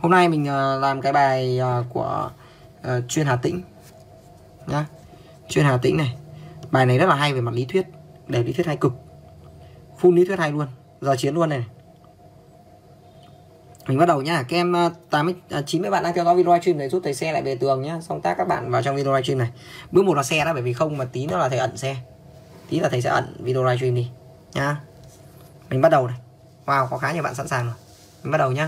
Hôm nay mình làm cái bài của chuyên Hà Tĩnh nhá. Chuyên Hà Tĩnh này. Bài này rất là hay về mặt lý thuyết, để lý thuyết hay cực. Full lý thuyết hay luôn. Giờ chiến luôn này. Mình bắt đầu nhá. Các em 90 bạn đang theo dõi video livestream này giúp thầy share lại về tường nhá. Xong tác các bạn vào trong video livestream này. Bước 1 là share đó, bởi vì không mà tí nữa là thầy ẩn share. Tí là thầy sẽ ẩn video livestream đi nhá. Mình bắt đầu này. Wow, có khá nhiều bạn sẵn sàng rồi. Mình bắt đầu nhá.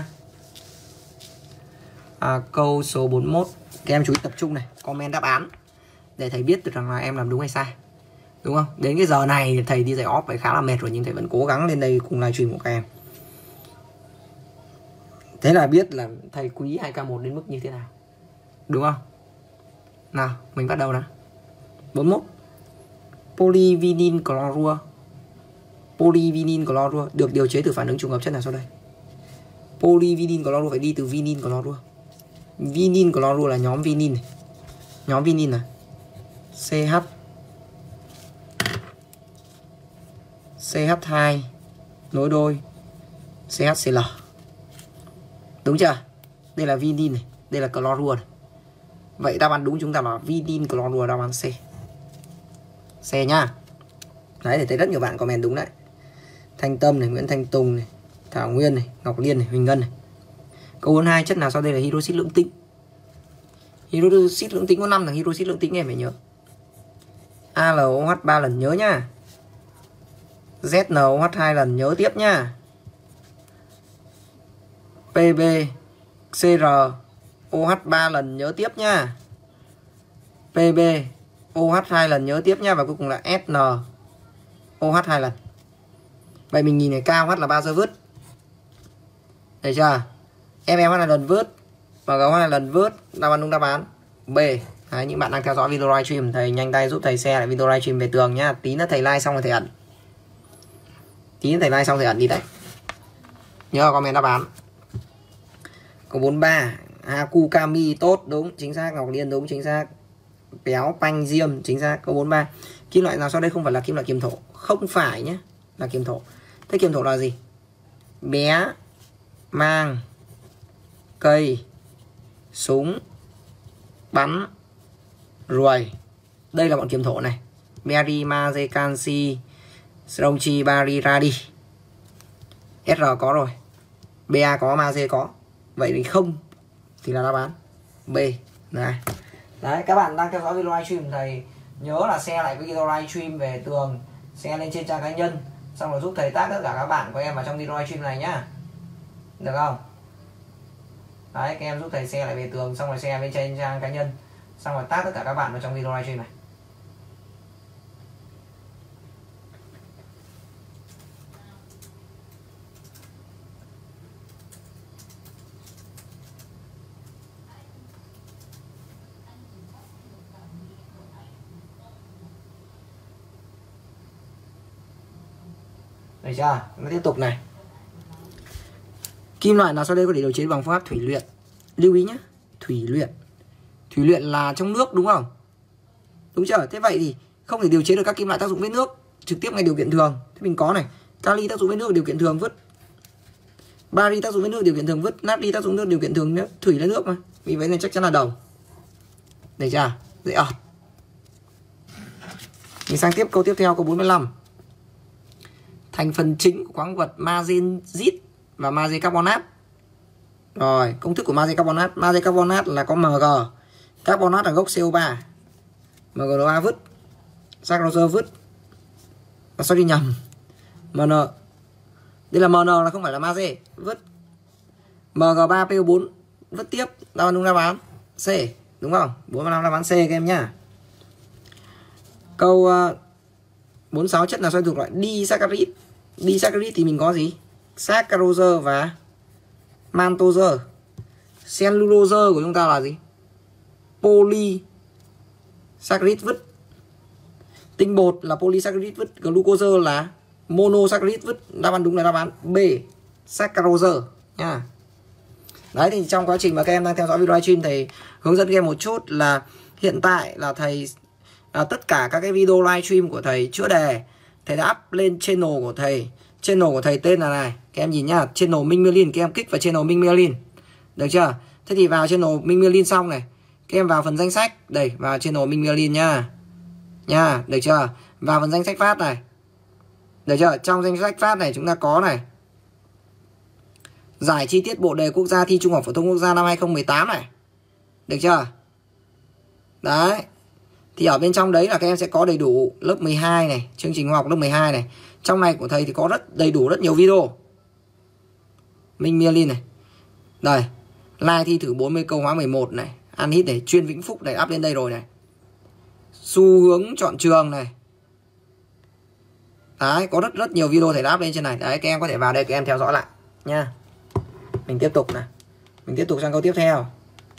Câu số 41. Các em chú ý tập trung này, comment đáp án để thầy biết được rằng là em làm đúng hay sai. Đúng không? Đến cái giờ này thầy đi dạy off phải khá là mệt rồi, nhưng thầy vẫn cố gắng lên đây cùng livestream của các em. Thế là biết là thầy quý 2K1 đến mức như thế nào. Đúng không? Nào, mình bắt đầu nào. 41. Polyvinyl chlorua. Polyvinyl chlorua được điều chế từ phản ứng trùng hợp chất nào sau đây? Polyvinyl chlorua phải đi từ vinyl chlorua. Vinyl chlorua là nhóm vinyl này. Nhóm vinyl này. CH CH2 nối đôi CHCl. Đúng chưa? Đây là vinyl này, đây là chlorua này. Vậy đáp án đúng chúng ta là vinyl chlorua, đáp án C. C nhá. Đấy, để thấy rất nhiều bạn comment đúng đấy. Thanh Tâm này, Nguyễn Thanh Tùng này, Thảo Nguyên này, Ngọc Liên này, Huỳnh Ngân này. Câu 42, chất nào sau đây là hydroxit lưỡng tĩnh? Hydroxit lưỡng tĩnh có 5 thằng hydroxit lưỡng tĩnh em phải nhớ. AlOH 3 lần nhớ nhá. ZnOH 2 lần nhớ tiếp nhá. Pb Cr OH 3 lần nhớ tiếp nhá. Pb OH 2 lần nhớ tiếp nhá. Và cuối cùng là Sn OH 2 lần. Vậy mình nhìn này, KOH là bao giờ vứt. Thấy chưa? MMH là lần vứt và GOH là lần vứt. Đáp án đúng đáp án B. Đấy, những bạn đang theo dõi video livestream, thầy nhanh tay giúp thầy share lại video livestream về tường nhá. Tí nữa thầy like xong rồi thầy ẩn. Tí nữa thầy like xong thầy ẩn đi đấy. Nhớ comment đáp án. Câu 43. Haku Kami tốt, đúng chính xác. Ngọc Liên đúng chính xác. Béo Panh Diêm chính xác. Câu 43. Kim loại nào sau đây không phải là kim loại kiềm thổ? Không phải nhé, là kiềm thổ. Thế kiềm thổ là gì? Bé, mang, cây, súng, bắn, ruồi. Đây là bọn kiềm thổ này. Beri, magie, canxi, stronchi, bari, radi. SR có rồi, Ba có, magie có. Vậy thì không thì là đáp án B. Này. Đấy, các bạn đang theo dõi video livestream, thầy nhớ là share lại video livestream về tường, share lên trên trang cá nhân, xong rồi giúp thầy tag tất cả các bạn của em vào trong video livestream này nhá. Được không? Đấy, các em giúp thầy share lại về tường, xong rồi share lên trên trang cá nhân, xong rồi tag tất cả các bạn vào trong video livestream này. Được chưa? Nó tiếp tục này. Kim loại nào sau đây có thể điều chế bằng phương pháp thủy luyện? Lưu ý nhé, thủy luyện. Thủy luyện là trong nước đúng không? Đúng chưa? Thế vậy thì không thể điều chế được các kim loại tác dụng với nước trực tiếp ngay điều kiện thường. Thế mình có này, kali tác dụng với nước điều kiện thường vứt. Bari tác dụng với nước điều kiện thường vứt. Natri tác dụng nước điều kiện thường nhé. Thủy là nước mà. Vì vậy nên chắc chắn là đồng. Được chưa? Dễ ợt. Mình sang tiếp câu tiếp theo, câu 45. Thành phần chính của khoáng vật magnesit và magie carbonat. Rồi, công thức của magie carbonat. Magie carbonat là có Mg. Carbonat là gốc CO3. MgNO3 vứt. Saccharose vứt. Sorry nhầm. Mn. Đây là Mn là không phải là magie. Vứt. Mg3PO4 vứt tiếp. Đáp án đúng đáp án C. Đúng không? 45 đáp án C các em nhá. Câu 46, chất nào xoay thuộc loại disaccharide? Disaccharide thì mình có gì? Saccharose và maltose. Cellulose của chúng ta là gì? Polysaccharide vứt. Tinh bột là polysaccharide vứt. Glucose là monosaccharide vứt. Đáp án đúng là đáp án B. Saccharose nha. Đấy, thì trong quá trình mà các em đang theo dõi video livestream, thầy hướng dẫn các em một chút là hiện tại là thầy tất cả các cái video livestream của thầy chữa đề thầy đã up lên channel của thầy. Channel của thầy tên là này, các em nhìn nhá, channel Minh Merlin. Các em kích vào channel Minh Merlin Được chưa? Thế thì vào channel Minh Merlin xong này, các em vào phần danh sách, đây, vào channel Minh Merlin nha. Nha, được chưa? Vào phần danh sách phát này. Được chưa? Trong danh sách phát này chúng ta có này. Giải chi tiết bộ đề quốc gia thi Trung học phổ thông quốc gia năm 2018 này. Được chưa? Đấy. Thì ở bên trong đấy là các em sẽ có đầy đủ lớp 12 này, chương trình khoa học lớp 12 này. Trong này của thầy thì có đầy đủ rất nhiều video. Minh Merlin này. Đây, live thi thử 40 câu hóa 11 này, ăn hít này, chuyên Vĩnh Phúc này, up lên đây rồi này. Xu hướng chọn trường này. Đấy, có rất nhiều video thầy đã up lên trên này. Đấy, các em có thể vào đây các em theo dõi lại nha. Mình tiếp tục này. Mình tiếp tục sang câu tiếp theo.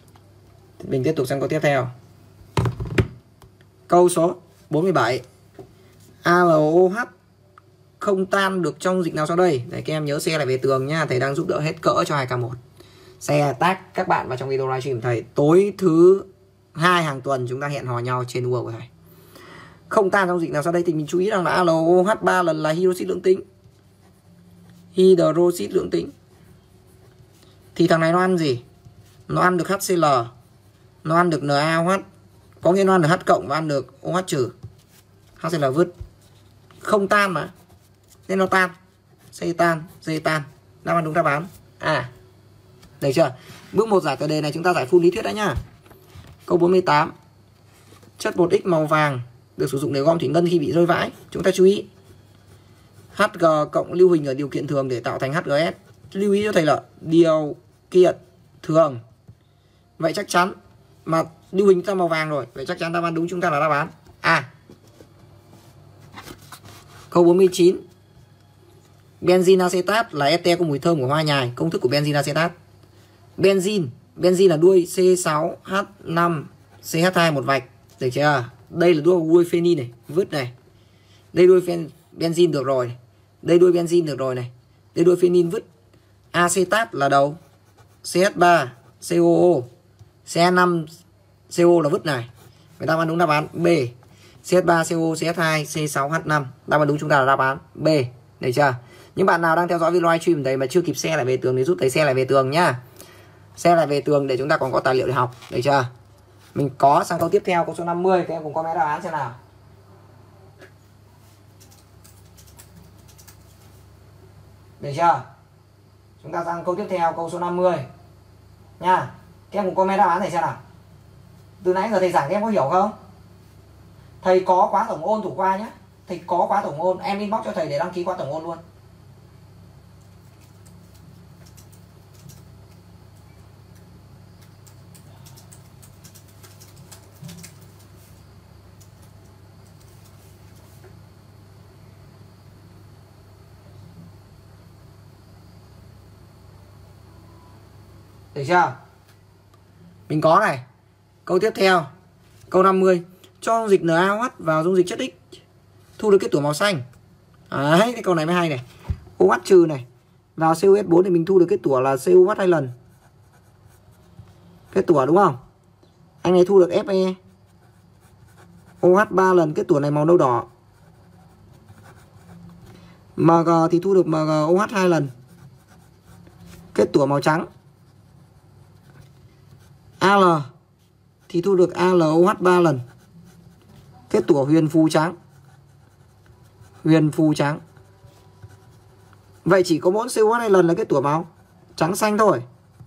Câu số 47. ALOH không tan được trong dịch nào sau đây? Đấy, các em nhớ share lại về tường nha. Thầy đang giúp đỡ hết cỡ cho 2K1. Share tag các bạn vào trong video livestream thầy. Tối thứ 2 hàng tuần chúng ta hẹn hò nhau trên UA của thầy. Không tan trong dịch nào sau đây thì mình chú ý rằng là ALOH 3 lần là hydroxit lưỡng tính. Hydroxit lưỡng tính. Thì thằng này nó ăn gì? Nó ăn được HCl, nó ăn được NaOH, có nghĩa nó ăn được H cộng và ăn được OH trừ. HCl vứt. Không tan mà, nên nó tan. C tan, D tan. Đáp án đúng đáp án à. Được chưa? Bước 1 giải tờ đề này chúng ta giải full lý thuyết đã nhá. Câu 48. Chất bột X màu vàng được sử dụng để gom thủy ngân khi bị rơi vãi. Chúng ta chú ý. Hg cộng lưu huỳnh ở điều kiện thường để tạo thành HGS. Lưu ý cho thầy là điều kiện thường. Vậy chắc chắn mà lưu huỳnh ta màu vàng rồi, vậy chắc chắn đáp án đúng chúng ta là đáp án A. Câu 49. Benzene acetat là ester có mùi thơm của hoa nhài. Công thức của benzene acetat. Benzene là đuôi C6H5CH2 một vạch. Được chưa? Đây là đuôi phenin này, vứt này. Đây đuôi benzene được rồi. Đây đuôi benzene được rồi này. Đây đuôi phenin vứt. Acetat là đầu. CH3 COO. CH5CO là vứt này. Vậy đáp án đúng đáp án B. CH3CO CH2 C6H5. Đáp án đúng chúng ta là đáp án B. Được chưa? Những bạn nào đang theo dõi video livestream đấy mà chưa kịp share lại về tường thì giúp thầy share lại về tường nhá. Share lại về tường để chúng ta còn có tài liệu để học. Được chưa? Mình có sang câu tiếp theo, câu số 50. Các em cùng comment đáp án xem nào. Được chưa? Chúng ta sang câu tiếp theo, câu số 50 nha. Các em cùng comment đáp án này xem nào. Từ nãy giờ thầy giảng các em có hiểu không? Thầy có khóa tổng ôn thủ khoa nhé. Thầy có khóa tổng ôn, em inbox cho thầy để đăng ký khóa tổng ôn luôn. Được chưa? Mình có này. Câu tiếp theo. Câu 50. Cho dung dịch NaOH vào dung dịch chất X, thu được kết tủa màu xanh. Đấy, cái câu này mới hay này. OH trừ này vào COS4 thì mình thu được kết tủa là COH 2 lần. Kết tủa đúng không? Anh này thu được Fe. OH 3 lần, kết tủa này màu nâu đỏ. Mg thì thu được MgOH 2 lần. Kết tủa màu trắng. Al thì thu được AlOH 3 lần. Kết tủa huyền phù trắng. Huyền phù trắng. Vậy chỉ có mỗi COH 2 lần là kết tủa màu trắng xanh thôi.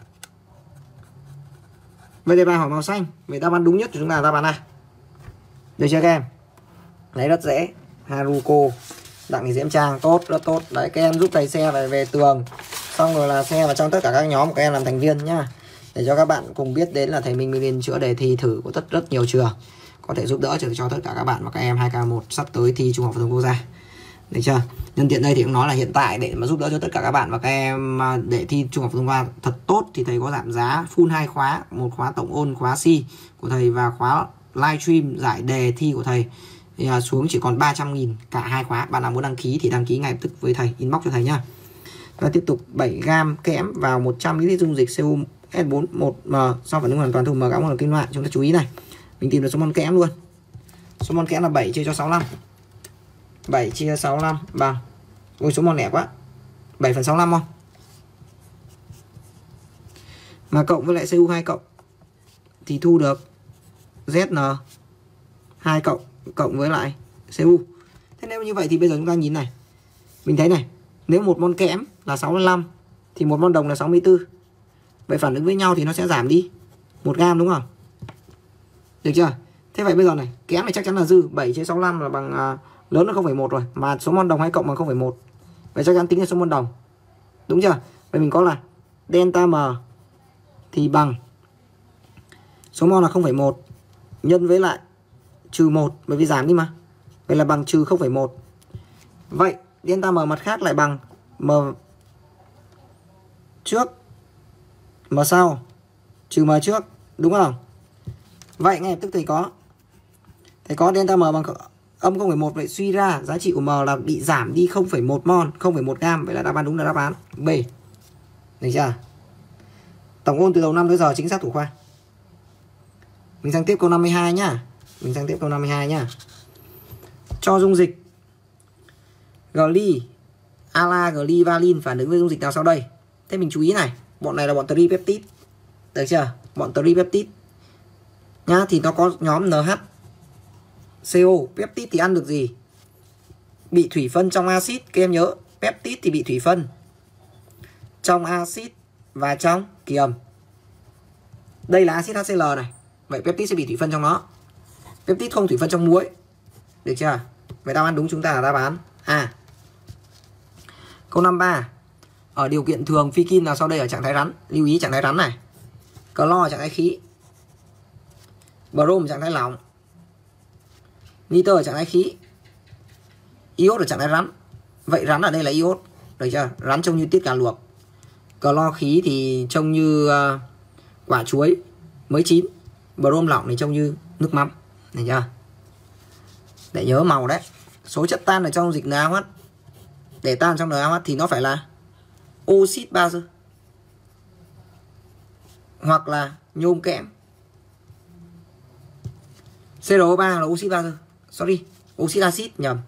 Vậy đề bài hỏi màu xanh. Vậy đáp án đúng nhất của chúng ta là đáp án A. Được chưa các em? Đấy, rất dễ. Haruko, Đặng Thị Diễm Trang, tốt, rất tốt. Đấy, các em giúp thầy share về tường. Xong rồi là share vào trong tất cả các nhóm của các em làm thành viên nhá. Để cho các bạn cùng biết đến là thầy Minh Merlin chữa đề thi thử của rất nhiều trường. Có thể giúp đỡ cho tất cả các bạn và các em 2K1 sắp tới thi Trung học phổ thông quốc gia. Được chưa? Nhân tiện đây thì cũng nói là hiện tại để mà giúp đỡ cho tất cả các bạn và các em để thi Trung học phổ thông quốc gia thật tốt thì thầy có giảm giá full 2 khóa, một khóa tổng ôn khóa C của thầy và khóa livestream giải đề thi của thầy thì xuống chỉ còn 300.000 cả 2 khóa. Bạn nào muốn đăng ký thì đăng ký ngay lập tức với thầy, inbox cho thầy nhá. Và tiếp tục 7g kẽm vào 100ml dung dịch CuS4 1m sau phản ứng hoàn toàn thu M gạo là kim loại. Chúng ta chú ý này. Mình tìm được số mol kẽm luôn. Số mol kẽm là 7 chia cho 65. 7 chia 65 bằng, ôi số mol lẻ quá, 7/65 không? mà cộng với lại Cu2 cộng thì thu được Zn 2 cộng với lại Cu. Thế nếu như vậy thì bây giờ chúng ta nhìn này. Mình thấy này, nếu một mol kẽm là 65 thì một mol đồng là 64. Vậy phản ứng với nhau thì nó sẽ giảm đi 1 gam đúng không? Được chưa? Thế vậy bây giờ này, kẽm này chắc chắn là dư, 7 trên 65 là bằng lớn hơn 0,1 rồi, mà số mol đồng hay cộng bằng 0,1. Vậy chắc chắn tính là số mol đồng. Đúng chưa? Vậy mình có là delta M thì bằng số mol là 0,1 nhân với lại trừ 1, bởi vì giảm đi mà. Vậy là bằng trừ 0,1. Vậy delta M mặt khác lại bằng M trước M sau trừ M trước, đúng không? Vậy ngay lập tức thầy có delta M bằng âm 0,1. Vậy suy ra giá trị của M là bị giảm đi 0,1 mol, 0,1 gam. Vậy là đáp án đúng là đáp án B. Được chưa? Tổng ôn từ đầu năm tới giờ chính xác thủ khoa. Mình sang tiếp câu 52 nhá. Cho dung dịch gly, ala, gly, valin phản ứng với dung dịch nào sau đây? Thế mình chú ý này, bọn này là bọn tripeptide. Được chưa? Bọn tripeptide nhá, thì nó có nhóm NH CO. Peptide thì ăn được gì? Bị thủy phân trong axit. Các em nhớ, peptide thì bị thủy phân trong axit và trong kiềm. Đây là axit HCl này. Vậy peptide sẽ bị thủy phân trong nó. Peptide không thủy phân trong muối. Được chưa? Vậy đáp án đúng chúng ta là đáp án A. Câu 53. Ở điều kiện thường phi kim nào sau đây ở trạng thái rắn? Lưu ý trạng thái rắn này. Clo ở trạng thái khí, brom ở trạng thái lỏng, nitơ ở trạng thái khí, iốt ở trạng thái rắn. Vậy rắn ở đây là iốt. Được chưa? Rắn trông như tiết cà luộc. Clo khí thì trông như quả chuối mới chín. Brom lỏng thì trông như nước mắm. Được chưa? Để nhớ màu đấy. Số chất tan ở trong dịch NaOH, để tan trong NaOH thì nó phải là oxit bazơ hoặc là nhôm kẽm. CrO3 là oxit bazơ. Sorry, oxit axit nhầm.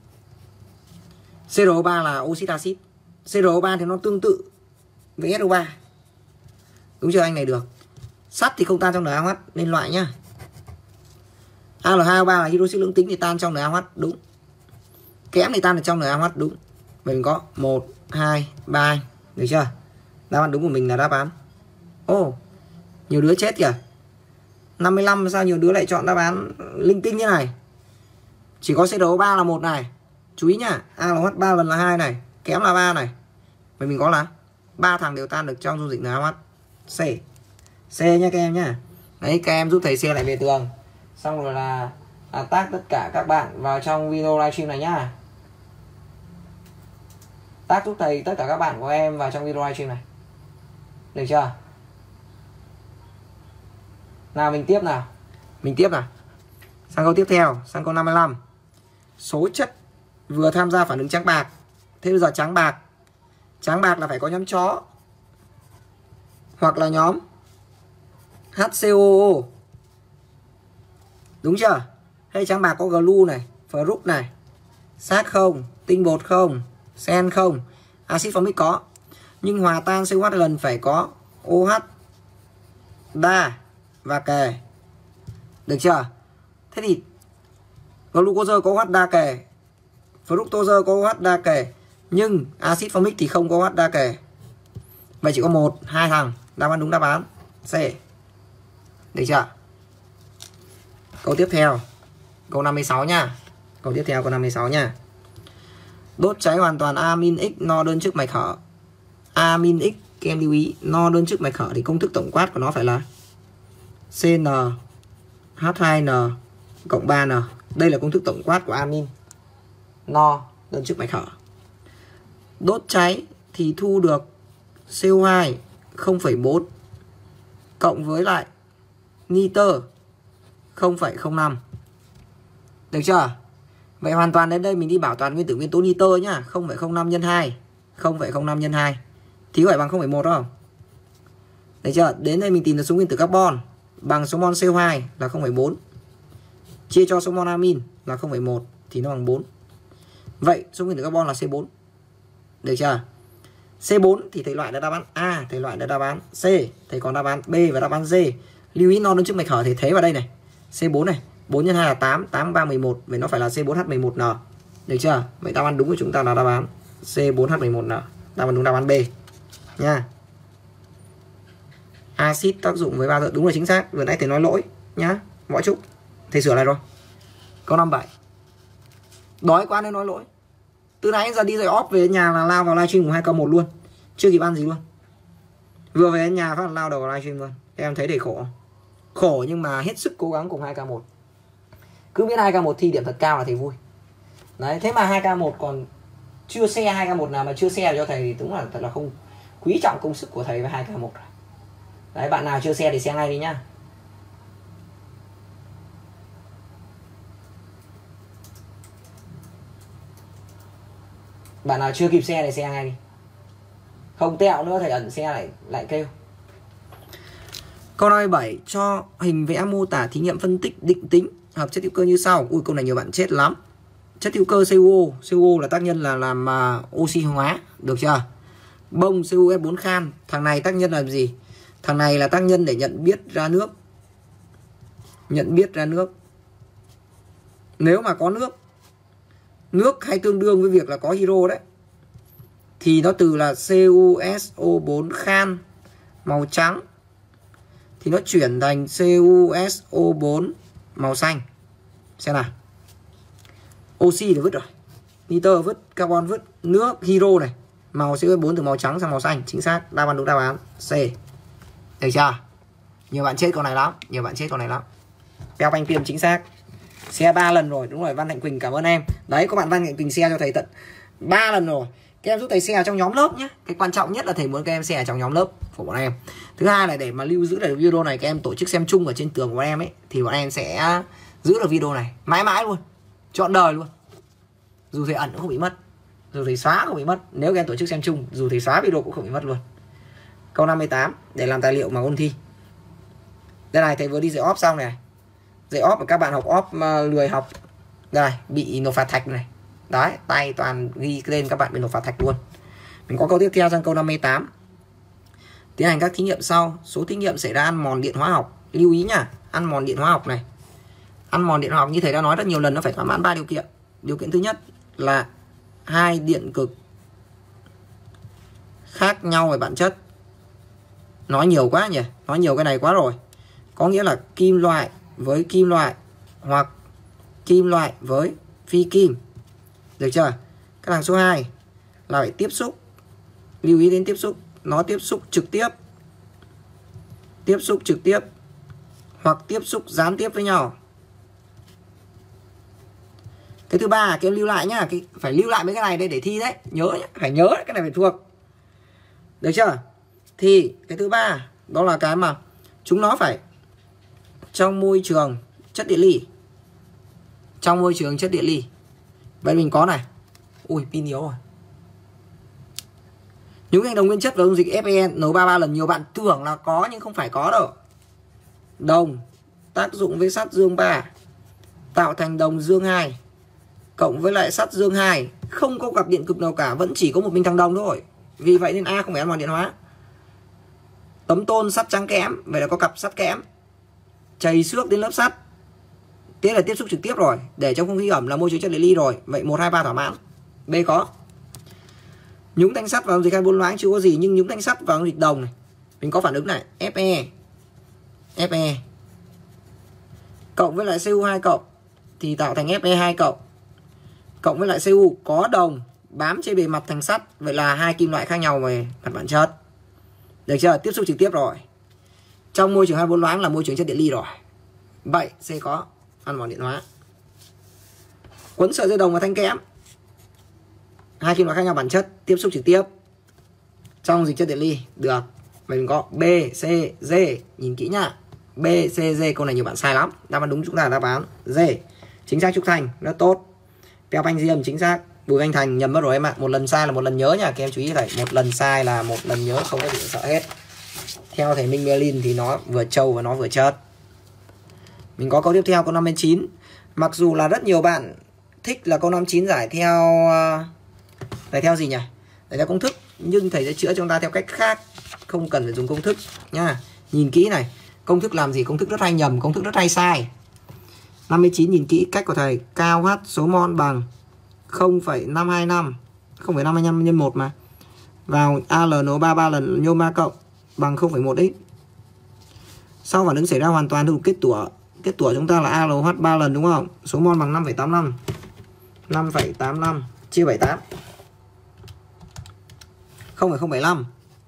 CrO3 là oxit axit. CrO3 thì nó tương tự với SO3. Đúng chưa anh này được? Sắt thì không tan trong NaOH nên loại nhá. Al2O3 là hydroxit lưỡng tính thì tan trong NaOH, đúng. Kẽm thì tan ở trong NaOH, đúng. Mình có 1, 2, 3. Được chưa? Đáp án đúng của mình là đáp án. Nhiều đứa chết kìa. 55 sao nhiều đứa lại chọn đáp án linh tinh như này? Chỉ có CrO3 là 1 này. Chú ý nhá, ALOH 3 lần là 2 này, kẽm là 3 này. Vậy mình có là 3 thằng đều tan được trong dung dịch NaOH. C. C nha các em nhá. Đấy, các em giúp thầy share lại về tường. Xong rồi là tag tất cả các bạn vào trong video livestream này nhá. Tag giúp thầy tất cả các bạn của em vào trong video livestream này. Được chưa? Nào mình tiếp nào. Sang câu tiếp theo, sang câu 55. Số chất vừa tham gia phản ứng trắng bạc. Thế bây giờ trắng bạc là phải có nhóm chó hoặc là nhóm HCOO. Đúng chưa? Hay trắng bạc có glu này, fruc này, xác không, tinh bột không, sen không, axit formic có. Nhưng hòa tan COH lần phải có OH đa và kề. Được chưa? Thế thì glucose có OH đa kề, fructose có OH đa kề, nhưng axit formic thì không có OH đa kề. Vậy chỉ có 1, 2 thằng. Đáp án đúng đáp án C. Được chưa? Câu tiếp theo, câu 56 nha. Đốt cháy hoàn toàn amin X no đơn chức mạch hở. Amin X, các em lưu ý, no đơn chức mạch hở thì công thức tổng quát của nó phải là CnH2n cộng 3n. Đây là công thức tổng quát của amin no đơn chức mạch hở. Đốt cháy thì thu được CO2 0,4 cộng với lại nitơ 0,05. Được chưa? Vậy hoàn toàn đến đây mình đi bảo toàn nguyên tử nguyên tố nitơ nhá. 0,05 nhân 2, 0,05 nhân 2 thì có phải bằng 0,1 không? Được chưa? Đến đây mình tìm được số nguyên tử carbon bằng số mol CO2 là 0,4 chia cho số mol amin là 0,1 thì nó bằng 4. Vậy số nguyên tử carbon là C4. Được chưa? C4 thì thầy loại là đáp án A, thầy loại là đáp án C, thầy còn đáp án B và đáp án D. Lưu ý non đứng trước mạch hở thì thế vào đây này. C4 này, 4 x 2 là 8, 8 3 11, vậy nó phải là C4H11N. Được chưa? Vậy đáp án đúng của chúng ta là đáp án C4H11N. Đáp án đúng đáp án B nha. Axit tác dụng với bao giờ đúng là chính xác. Vừa nãy thầy nói lỗi nhá. Mọi chúc. Thầy sửa lại rồi. Câu 57. Đói quá nên nói lỗi. Từ nãy giờ đi dạy off về nhà là lao vào livestream của 2 câu 1 luôn. Chưa kịp ăn gì luôn. Vừa về đến nhà phát lao đầu vào livestream luôn. Em thấy thầy khổ. Khổ nhưng mà hết sức cố gắng cùng 2K1. Cứ biết 2K1 thi điểm thật cao là thầy vui. Đấy, thế mà 2K1 còn chưa share 2K1 nào mà chưa share cho thầy thì đúng là thật là không quý trọng công sức của thầy với 2K1 rồi. Đấy, bạn nào chưa share thì share ngay đi nhá. Bạn nào chưa kịp share thì share ngay đi. Không tẹo nữa thầy ẩn share lại kêu. Câu 57 cho hình vẽ mô tả thí nghiệm phân tích định tính hợp chất hữu cơ như sau. Ui câu này nhiều bạn chết lắm. Chất hữu cơ CuO, CuO là tác nhân là làm oxy hóa, được chưa? Bông CuS4 khan, thằng này tác nhân làm gì? Thằng này là tác nhân để nhận biết ra nước. Nhận biết ra nước. Nếu mà có nước hay tương đương với việc là có hydro đấy, thì nó từ là CuSO4 khan màu trắng thì nó chuyển thành CuSO4 màu xanh. Xem nào. Oxy thì vứt rồi, nitơ vứt, carbon vứt, nước hydro này, màu CuS4 từ màu trắng sang màu xanh. Chính xác, đáp án đúng đáp án C. Được chưa? Nhiều bạn chết câu này lắm, nhiều bạn chết câu này lắm. Beo Banh Tiêm chính xác. Share 3 lần rồi, đúng rồi. Văn Hạnh Quỳnh cảm ơn em. Đấy, có bạn Văn Hạnh Quỳnh share cho thầy tận 3 lần rồi. Các em giúp thầy share trong nhóm lớp nhé. Cái quan trọng nhất là thầy muốn các em share trong nhóm lớp của bọn em. Thứ hai là để mà lưu giữ được video này, các em tổ chức xem chung ở trên tường của bọn em ấy, thì bọn em sẽ giữ được video này mãi mãi luôn, trọn đời luôn. Dù thầy ẩn cũng không bị mất, dù thầy xóa cũng không bị mất. Nếu các em tổ chức xem chung, dù thầy xóa video cũng không bị mất luôn. Câu 58 để làm tài liệu mà ôn thi. Đây này, thầy vừa đi dạy off xong này. Dạy off mà các bạn học off lười học. Đây này, bị nộp phạt thạch này. Đấy, tay toàn ghi lên các bạn bị nộp phạt thạch luôn. Mình có câu tiếp theo sang câu 58. Tiến hành các thí nghiệm sau. Số thí nghiệm xảy ra ăn mòn điện hóa học. Lưu ý nhá, ăn mòn điện hóa học này. Ăn mòn điện hóa học như thầy đã nói rất nhiều lần, nó phải thỏa mãn 3 điều kiện. Điều kiện thứ nhất là hai điện cực khác nhau về bản chất. Nói nhiều quá nhỉ, nói nhiều cái này quá rồi. Có nghĩa là kim loại với kim loại hoặc kim loại với phi kim. Được chưa? Cái hàng số 2 là phải tiếp xúc. Lưu ý đến tiếp xúc. Nó tiếp xúc trực tiếp. Tiếp xúc trực tiếp hoặc tiếp xúc gián tiếp với nhau. Cái thứ ba các em lưu lại nhá, phải lưu lại mấy cái này đây để thi đấy, nhớ nhá, phải nhớ cái này phải thuộc. Được chưa? Thì cái thứ ba đó là cái mà chúng nó phải trong môi trường chất điện ly. Trong môi trường chất điện ly. Vậy mình có này. Ui pin yếu rồi. Những hành đồng nguyên chất và dung dịch FeN nấu 33 lần, nhiều bạn tưởng là có nhưng không phải có đâu. Đồng tác dụng với sắt dương 3 tạo thành đồng dương 2 cộng với lại sắt dương 2, không có cặp điện cực nào cả, vẫn chỉ có một mình thằng đồng thôi. Vì vậy nên A không phải ăn mòn điện hóa. Tấm tôn sắt trắng kẽm, vậy là có cặp sắt kẽm. Chày xước đến lớp sắt, thế là tiếp xúc trực tiếp rồi. Để trong không khí ẩm là môi trường chất điện ly rồi. Vậy 1, 2, 3 thỏa mãn. B có. Nhúng thanh sắt và dung dịch carbon loãng chưa có gì, nhưng nhúng thanh sắt và dung dịch đồng này, mình có phản ứng này, Fe cộng với lại Cu2 cộng thì tạo thành Fe2 cộng với lại Cu có đồng bám trên bề mặt thành sắt, vậy là hai kim loại khác nhau về mặt bản chất. Được chưa? Tiếp xúc trực tiếp rồi. Trong môi trường carbon loãng là môi trường chất điện ly rồi. Vậy C có, ăn mòn điện hóa. Quấn sợi dây đồng và thanh kẽm, hai kim loại khác nhau bản chất, tiếp xúc trực tiếp trong dịch chất điện ly. Được. Vậy mình có B, C, D. Nhìn kỹ nhá. B, C, D. Câu này nhiều bạn sai lắm. Đáp án đúng chúng ta là đáp án D. Chính xác Trúc Thành, rất tốt. Peo Banh Diêm chính xác. Bùi Anh Thành nhầm mất rồi em ạ. Một lần sai là một lần nhớ nha. Các em chú ý này, một lần sai là một lần nhớ, không có gì sợ hết. Theo thầy Minh Merlin thì nó vừa trâu và nó vừa chớt. Mình có câu tiếp theo, câu 59. Mặc dù là rất nhiều bạn thích là câu 59 giải theo gì nhỉ? Giải theo công thức. nhưng thầy sẽ chữa cho chúng ta theo cách khác, không cần phải dùng công thức nha. Nhìn kỹ này, công thức làm gì? Công thức rất hay nhầm, công thức rất hay sai. 59 nhìn kỹ cách của thầy, KOH số mol bằng 0,525, 0,525 nhân 1 mà. Vào AlNO3 3 lần nhôm 3 cộng bằng 0,1x. Sau phản ứng xảy ra hoàn toàn thuộc kết tủa. Kết tủa chúng ta là AlOH 3 lần đúng không? Số mol bằng 5,85. 5,85 chia 78. 0,075.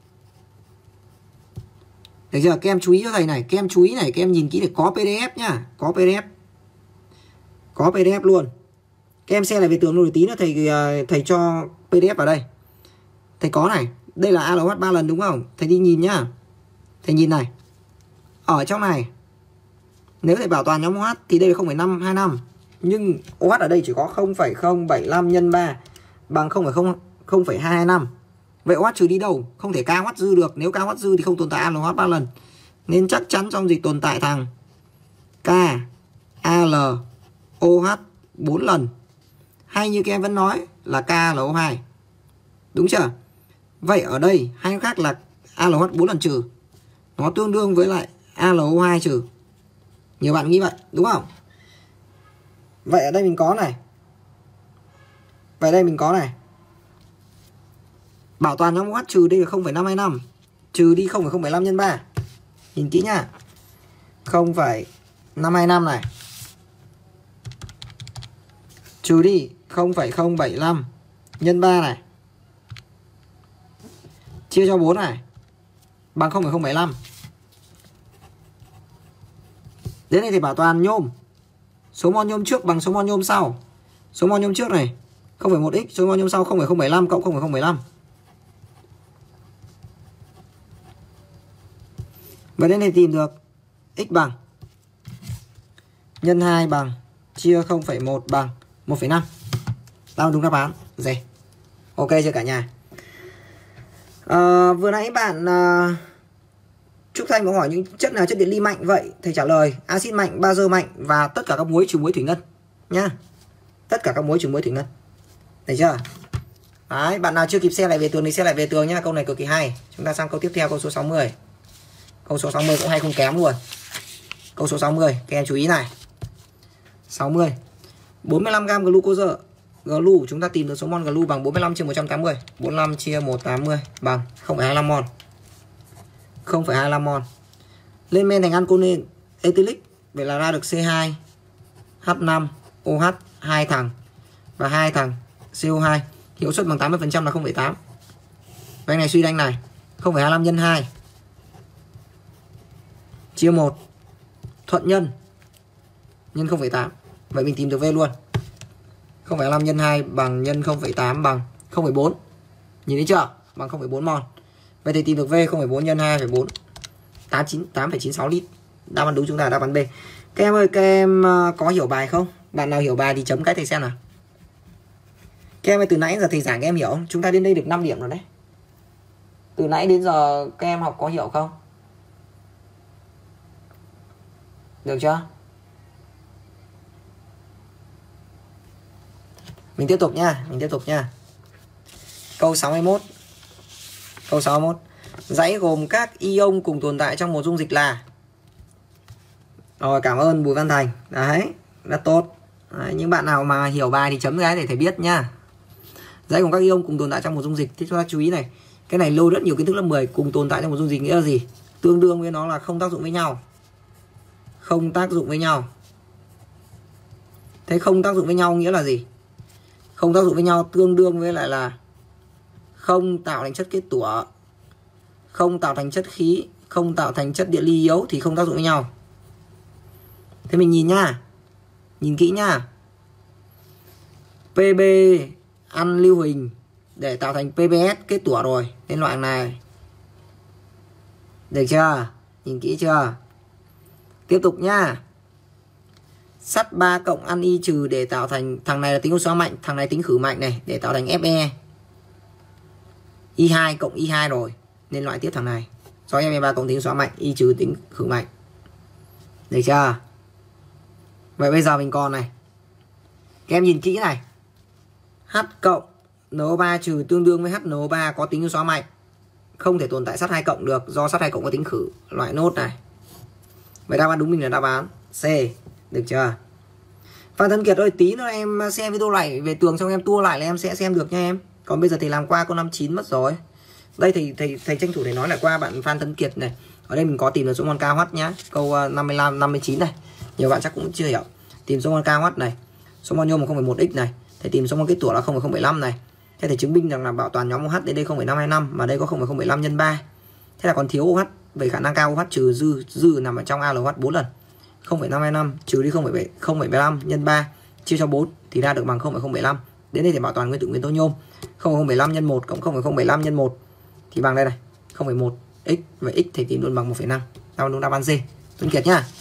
Được chưa? Các em chú ý cho thầy này, các em chú ý này, các em nhìn kỹ để có PDF nhá, có PDF. Có PDF luôn. Các em xem lại về tường luôn, tí nữa thầy cho PDF vào đây. Thầy có này, đây là AlOH 3 lần đúng không? Thầy đi nhìn nhá. Thầy nhìn này. Ở trong này nếu thầy bảo toàn nhóm OH thì đây là 0,525. Nhưng OH ở đây chỉ có 0,075 nhân 3 bằng 0,225. Vậy OH trừ đi đâu? Không thể KOH dư được. Nếu KOH dư thì không tồn tại AlOH 3 lần. Nên chắc chắn trong dịch tồn tại thằng KAlOH 4 lần. Hay như các em vẫn nói là KAlO2. Đúng chưa? Vậy ở đây hay khác là AlOH 4 lần trừ, nó tương đương với lại AlO2 trừ. Nhiều bạn nghĩ vậy đúng không? Vậy ở đây mình có này. Vậy đây mình có này. Bảo toàn nhóm OH trừ đây là 0,525. Trừ đi 0,075 nhân 3. Nhìn kỹ nhá. 0,525 này. Trừ đi 0,075 nhân 3 này. Chia cho 4 này. Bằng 0,075. Đến đây thì bảo toàn nhôm. Số mol nhôm trước bằng số mol nhôm sau. Số mol nhôm trước này 0,1x, số mol nhôm sau 0,075 cộng 0,075. Và đến đây tìm được x bằng nhân 2 bằng chia 0,1 bằng 1,5. Đáp đúng đáp án. Gì? Ok chưa cả nhà? Vừa nãy bạn Trúc Thanh có hỏi những chất nào chất điện ly mạnh. Vậy thầy trả lời axit mạnh, bazơ mạnh và tất cả các muối trừ muối thủy ngân nhá. Tất cả các muối trừ muối thủy ngân. Thấy chưa? Đấy, bạn nào chưa kịp xem lại về tường thì xem lại về tường nhá. Câu này cực kỳ hay. Chúng ta sang câu tiếp theo, câu số 60. Câu số 60 cũng hay không kém luôn. Câu số 60, các em chú ý này. 60. 45g glucose. Glu chúng ta tìm được số mol glu bằng 45 chia 180. 45 chia 180 bằng 0,25 mol. 0,25 mol. Lên men thành alcohol ethylic, vậy là ra được C2H5OH 2 thằng và 2 thằng CO2. Hiệu suất bằng 80% là 0,8. Vậy này suy ra này, 0,25 nhân 2 chia 1 thuận nhân 0,8. Vậy mình tìm được V luôn. 0,5 nhân 2 bằng nhân 0,8 bằng 0,4. Nhìn thấy chưa? Bằng 0,4 mol. Vậy thì tìm được V 0,4 nhân 2,4. 8,96 lít. Đáp án đúng chúng ta là đáp án B. Các em ơi, các em có hiểu bài không? Bạn nào hiểu bài thì chấm cái thầy xem nào. Các em ơi, từ nãy giờ thầy giảng các em hiểu không? Chúng ta đến đây được 5 điểm rồi đấy. Từ nãy đến giờ các em học có hiểu không? Được chưa? Mình tiếp tục nha. Câu 61. Câu 61. Dãy gồm các ion cùng tồn tại trong một dung dịch là. Rồi, cảm ơn Bùi Văn Thành. Đấy, rất tốt. Đấy, những bạn nào mà hiểu bài thì chấm cái để thầy biết nhá. Dãy gồm các ion cùng tồn tại trong một dung dịch. Thế chúng ta chú ý này. Cái này lô rất nhiều kiến thức lớp 10. Cùng tồn tại trong một dung dịch nghĩa là gì? Tương đương với nó là không tác dụng với nhau. Không tác dụng với nhau. Thế không tác dụng với nhau nghĩa là gì? Không tác dụng với nhau tương đương với lại là không tạo thành chất kết tủa, không tạo thành chất khí, không tạo thành chất điện ly yếu thì không tác dụng với nhau. Thế mình nhìn nhá. Nhìn kỹ nhá. PB ăn lưu huỳnh để tạo thành PBS kết tủa rồi. Tên loại này. Được chưa? Nhìn kỹ chưa? Tiếp tục nhá. Sắt 3 cộng ăn Y trừ để tạo thành, thằng này là tính oxy hóa mạnh, thằng này tính khử mạnh này, để tạo thành Fe. Y2 cộng Y2 rồi, nên loại tiếp thằng này. Do Fe3 cộng tính oxy hóa mạnh, Y trừ tính khử mạnh. Được chưa? Vậy bây giờ mình còn này. Các em nhìn kỹ này. H cộng NO3 trừ tương đương với HNO3 có tính xóa mạnh. Không thể tồn tại sắt 2 cộng được do sắt 2 cộng có tính khử. Loại nốt này. Vậy đáp án đúng mình là đáp án C. Được chưa? Phan Tấn Kiệt ơi, tí nữa em xem video này về tường xong em tua lại là em sẽ xem được nha em. Còn bây giờ thì làm qua câu 59 mất rồi. Đây thầy tranh thủ để nói lại qua bạn Phan Tấn Kiệt này. Ở đây mình có tìm được số mol KH nhá. Câu 55 59 này. Nhiều bạn chắc cũng chưa hiểu. Tìm số mol KH này. Số mol nhôm 0,1x này. Thầy tìm số mol kết tủa là 0,075 này. Thế thầy chứng minh rằng là bảo toàn nhóm OH đến đây 0,525 mà đây có 0,075 nhân 3. Thế là còn thiếu OH, về khả năng cao OH trừ dư nằm ở trong ALOH 4 lần. 0,525 trừ đi 0,75 nhân 3 chia cho 4 thì ra được bằng 0,075. Đến đây thì bảo toàn nguyên tử nguyên tố nhôm. 0,075 nhân 1 cộng 0,075 nhân 1 thì bằng đây này, 0,1 x, và x thì tìm luôn bằng 1,5. Đáp đúng đáp án C. Tuấn Kiệt nhá.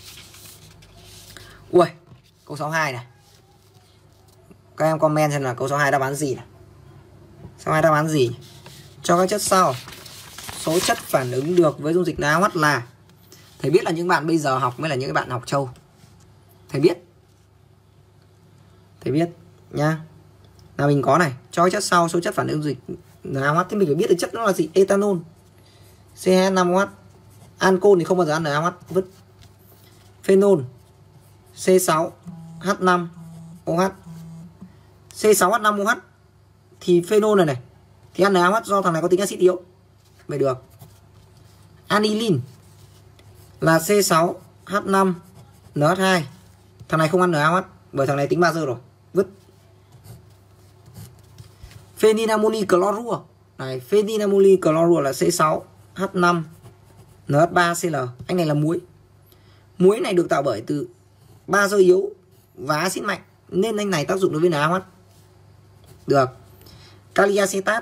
Ui, câu 62 này. Các em comment xem là câu 62 đáp án gì này. 62 đáp án gì? Cho các chất sau, số chất phản ứng được với dung dịch NaOH là. Thầy biết là những bạn bây giờ học mới là những bạn học trâu. Thầy biết nha. Là mình có này, cho cái chất sau số chất phản ứng dịch NaOH thì mình phải biết được chất nó là gì. Ethanol C2H5OH. Ancol thì không bao giờ ăn NaOH, vứt. Phenol C6H5OH. C6H5OH thì phenol này thì ăn NaOH do thằng này có tính axit yếu. Vậy được. Aniline là C6H5NH2. Thằng này không ăn NaOH bởi thằng này tính bazơ rồi, vứt. Phenylammoni chlorua. Này, phenylammoni chlorua là C6H5NH3Cl. Anh này là muối. Muối này được tạo bởi từ bazơ yếu và axit mạnh nên anh này tác dụng đối với NaOH. Được. Kali acetat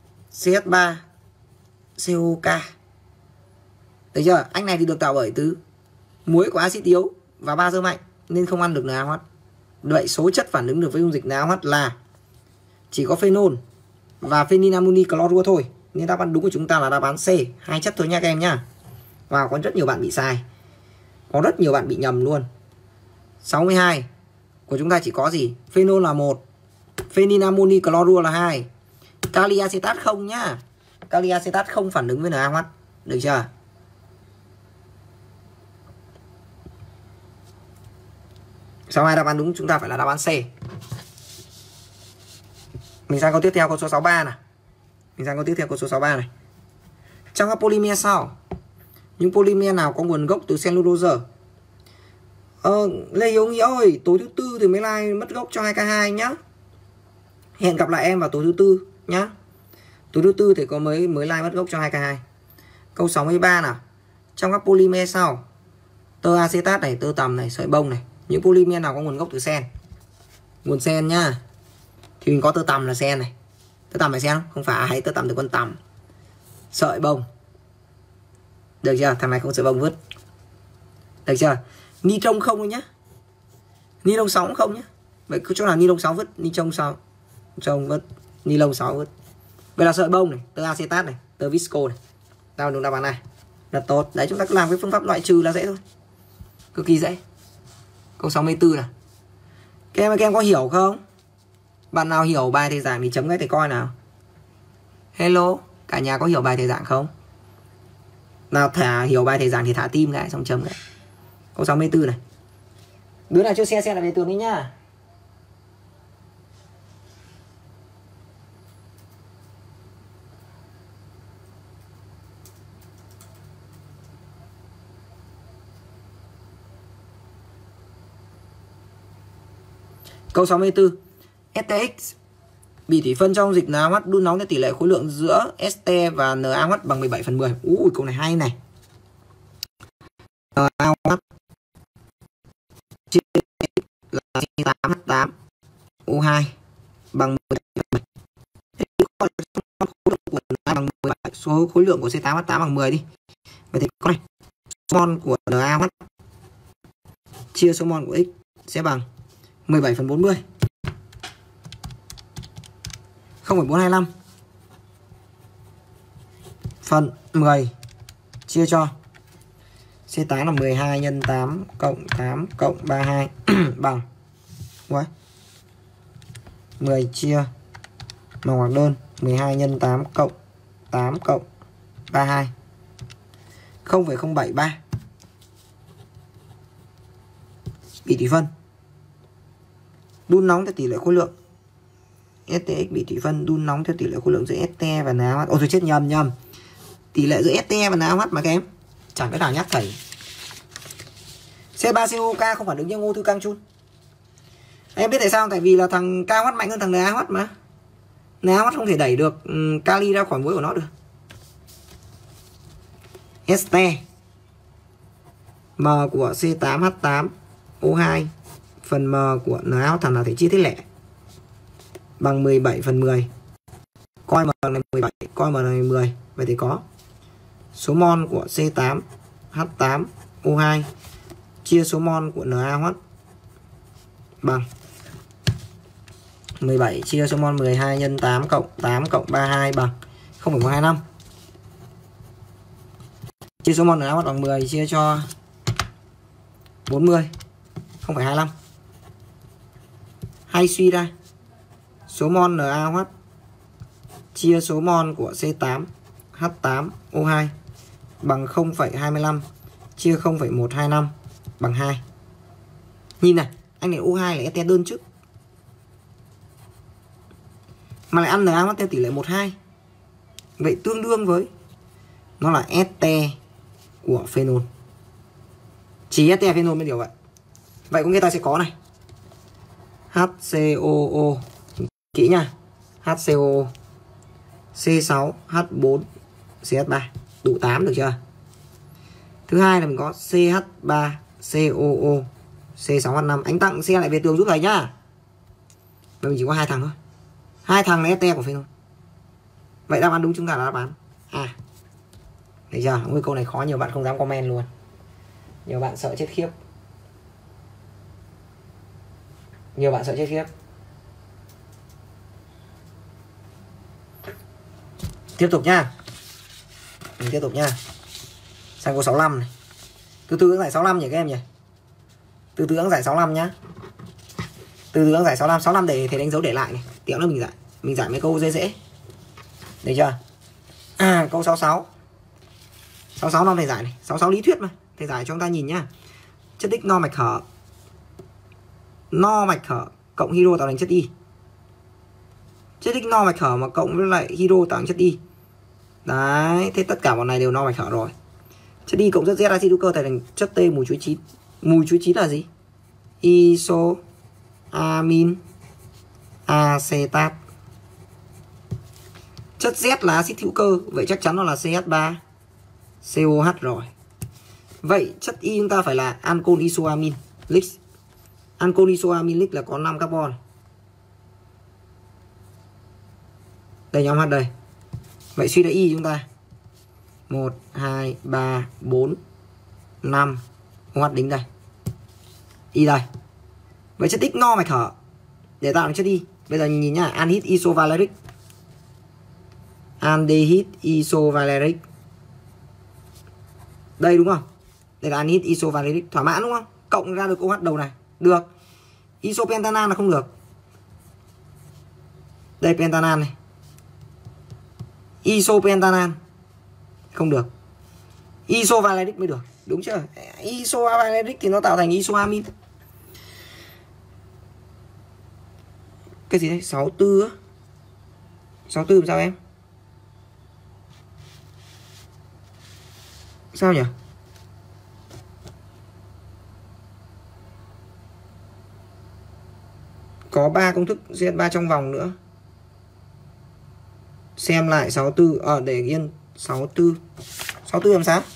CH3COK. Được chưa? Anh này thì được tạo bởi từ muối của axit yếu và bazơ mạnh nên không ăn được NaOH. Vậy số chất phản ứng được với dung dịch NaOH là chỉ có phenol và phenylammoni chlorua thôi. Nên đáp án đúng của chúng ta là đáp án C, 2 chất thôi nha các em nhá. Và có rất nhiều bạn bị sai. Có rất nhiều bạn bị nhầm luôn. 62 của chúng ta chỉ có gì? Phenol là 1, phenylammoni chlorua là 2. Kali acetat không nhá. Kali acetat không phản ứng với NaOH. Được chưa? Sau hai đáp án đúng chúng ta phải là đáp án C. Mình sang câu tiếp theo, câu số 63 này. Câu số 63 này. Trong các polymer sau, những polymer nào có nguồn gốc từ cellulose? Lê Hiếu Nghĩa ơi, tối thứ tư thì mới like mất gốc cho 2K2 nhá. Hẹn gặp lại em vào tối thứ tư nhá. Tối thứ tư thì có mới like mất gốc cho 2K2. Câu 63 nào. Trong các polymer sau, tơ acetat này, tơ tằm này, sợi bông này, những polymer nào có nguồn gốc từ sen? Nguồn sen nhá. Thì mình có tơ tằm là sen này. Tơ tằm là sen không? Không phải, tơ tằm từ con tằm. Sợi bông. Được chưa? Thằng này không sợi bông vứt. Được chưa? Ni trông không thôi nhá. Ni lông 6 cũng không nhá. Vậy cứ chỗ nào ni lông 6 vứt, ni trông 6 trông vứt, ni lông 6 vứt. Vậy là sợi bông này, tơ acetat này, tơ visco này. Nào đúng đáp án này. Rất tốt. Đấy, chúng ta cứ làm cái phương pháp loại trừ là dễ thôi. Cực kỳ dễ. Câu 64 này. Các em có hiểu không? Bạn nào hiểu bài thầy giảng thì chấm cái thầy coi nào. Hello, cả nhà có hiểu bài thầy giảng không? Nào hiểu bài thầy giảng thì thả tim lại xong chấm lại. Câu 64 này. Đứa nào chưa xe là về tường đi nhá. Câu 64. STX bị thủy phân trong dịch NaOH đun nóng theo tỷ lệ khối lượng giữa ST và NaOH bằng 17/10. Ui, câu này hay này. NaOH chia là 8H8 O2 bằng 17. Số khối lượng của C8H8 bằng 10 đi. Vậy thì có này. Số mol của NaOH chia số mol của X sẽ bằng 17/40. 0,425 phần 10 chia cho C8 là 12 nhân 8 cộng 8 cộng 32 bằng 10 chia mở ngoặc đơn 12 nhân 8 cộng 8 cộng 32 0,073 bị thủy phân. Đun nóng theo tỷ lệ khối lượng. STX bị thủy phân đun nóng theo tỷ lệ khối lượng giữa ST và NaOH. Ôi tôi chết, nhầm. Tỷ lệ giữa ST và NaOH mà các em. Chẳng cái nào nhắc thầy. C3COK không phản ứng với ung thư cang chun. Em biết tại sao? Tại vì là thằng KOH mạnh hơn thằng NaOH mà. NaOH không thể đẩy được kali ra khỏi muối của nó được. Este M của C8H8O2 phần M của NaOH thằng nào thể chia thế lẻ bằng 17/10. Coi M này 17, coi M này 10. Vậy thì có số mol của C8H8O2 chia số mol của NaOH bằng 17 chia số mol 12 nhân 8 cộng 32 bằng 0,125. Chia số mol NaOH bằng 10 chia cho 40 0,25. Hay suy ra số mol NaOH chia số mol của C8H8O2 bằng 0,25 chia 0,125 bằng 2. Nhìn này, anh này O2 là ST đơn trước mà lại ăn NaOH theo tỷ lệ 1:2. Vậy tương đương với nó là ST của phenol. Chỉ ST phenol mới điều vậy. Vậy có nghĩa ta sẽ có này HCOO, kỹ nha, HCOO C6H4 CH3 đủ 8 được chưa? Thứ hai là mình có CH3COO C6H5. Anh tặng xe lại về tường giúp thầy nhá. Và mình chỉ có 2 thằng thôi. 2 thằng là ST của phenol. Vậy đáp án đúng chúng ta là đáp án A. Thấy chưa? Ôi, câu này khó, nhiều bạn không dám comment luôn. Nhiều bạn sợ chết khiếp. Tiếp tục nhá. Mình tiếp tục nhá. Sang câu 65 này. Từ từ giải 65 nhỉ các em nhỉ? Từ từ giải 65 nhá. Từ từ giải 65, 65 để thầy đánh dấu để lại này. Tiện nữa mình giải. Mình giải mấy câu dễ dễ. Được chưa? Câu 66. 66 năm thầy giải này, 66 lý thuyết mà. Thầy giải cho chúng ta nhìn nhá. Chất X no mạch hở. No mạch hở cộng hydro tạo thành chất Y. Chất X no mạch hở mà cộng với lại hydro tạo thành chất Y. Đấy, thế tất cả bọn này đều no mạch hở rồi. Chất Y cộng chất Z axit hữu cơ thành chất T mùi chuối chín. Mùi chuối chín là gì? Isoamin acetat. Chất Z là axit hữu cơ, vậy chắc chắn nó là CH3COH rồi. Vậy chất Y chúng ta phải là ancol isoamin lix. Ancol isoamin lix là có 5 carbon. Đây nhóm H đây. Vậy suy ra Y chúng ta 1, 2, 3, 4, 5 OH đính đây. Y đây. Vậy chất X no mạch hở để tạo thành chất Y. Bây giờ nhìn nhá, anhydride isovaleric. Aldehyde isovaleric. Đây đúng không? Đây là anhydride isovaleric, thỏa mãn đúng không? Cộng ra được OH đầu này. Được. Isopentanal là không được. Đây pentanal này. Isopentanal không được. Isovaleric mới được, đúng chưa? Isovaleric thì nó tạo thành isoamin. Cái gì đấy? 64 á. 64 làm sao em? Sao nhỉ? Có 3 công thức Z3 trong vòng nữa. Xem lại 64 để yên 64. 64 làm sao?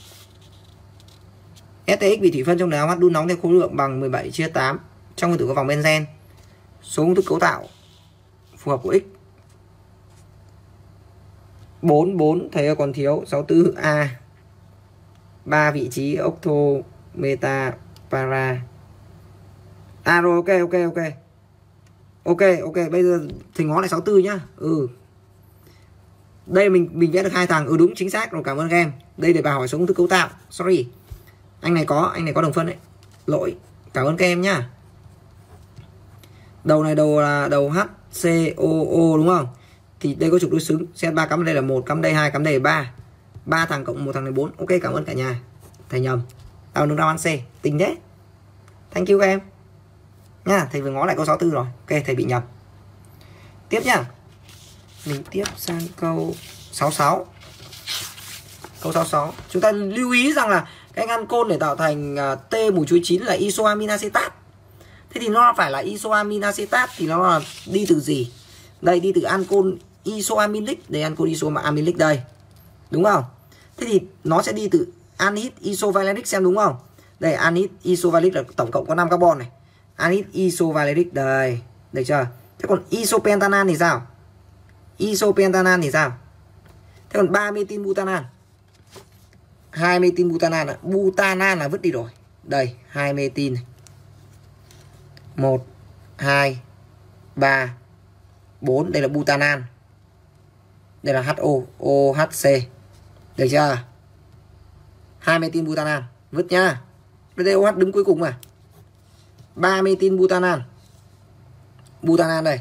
STX bị thủy phân trong NaOH đun nóng theo khối lượng bằng 17/8 trong nguyên tử có vòng benzen. Số công thức cấu tạo phù hợp của X 44 thầy còn thiếu 64A. 3 vị trí octo meta para. Rồi ok, bây giờ thầy ngó lại 64 nhá. Đây mình vẽ được 2 thằng. Đúng chính xác rồi, cảm ơn các em. Đây để bà hỏi số công thức cấu tạo. Sorry. Anh này có đồng phân đấy. Lỗi. Cảm ơn các em nhá. Đầu này đầu là đầu H, HCOO đúng không? Thì đây có trục đối xứng, CH3 cắm đây là 1, cắm đây 2, cắm đây là 3. 3 thằng cộng 1 thằng này 4. Ok, cảm ơn cả nhà. Thầy nhầm. Đáp đúng đáp án C. Tính thế. Thank you các em. Nha, thầy vừa ngó lại câu 64 rồi. Ok, thầy bị nhầm. Tiếp nhá. Mình tiếp sang câu 66. Câu 66. Chúng ta lưu ý rằng là cái ancol để tạo thành T mùi chuối chín là isoamin acetat. Thế thì nó phải là isoamin acetat thì nó là đi từ gì? Đây, đi từ ancol isoaminic, đây ancol isoaminic đây. Đúng không? Thế thì nó sẽ đi từ anhydride isovaleric xem đúng không? Đây anhydride isovaleric là tổng cộng có 5 carbon này. Anhydride isovaleric đây, được chưa? Thế còn isopentanal thì sao? Isopentanal thì sao? Thế còn 3 metin butanal. 2 metin butanal, butanal là vứt đi rồi. Đây, 2 metin này. 1 2 3 4, đây là butanal. Đây là HO, OHC. Được chưa? 2 metin butanal, vứt nhá. Đây OH đứng cuối cùng mà. 3 metin butanal. Butanal đây.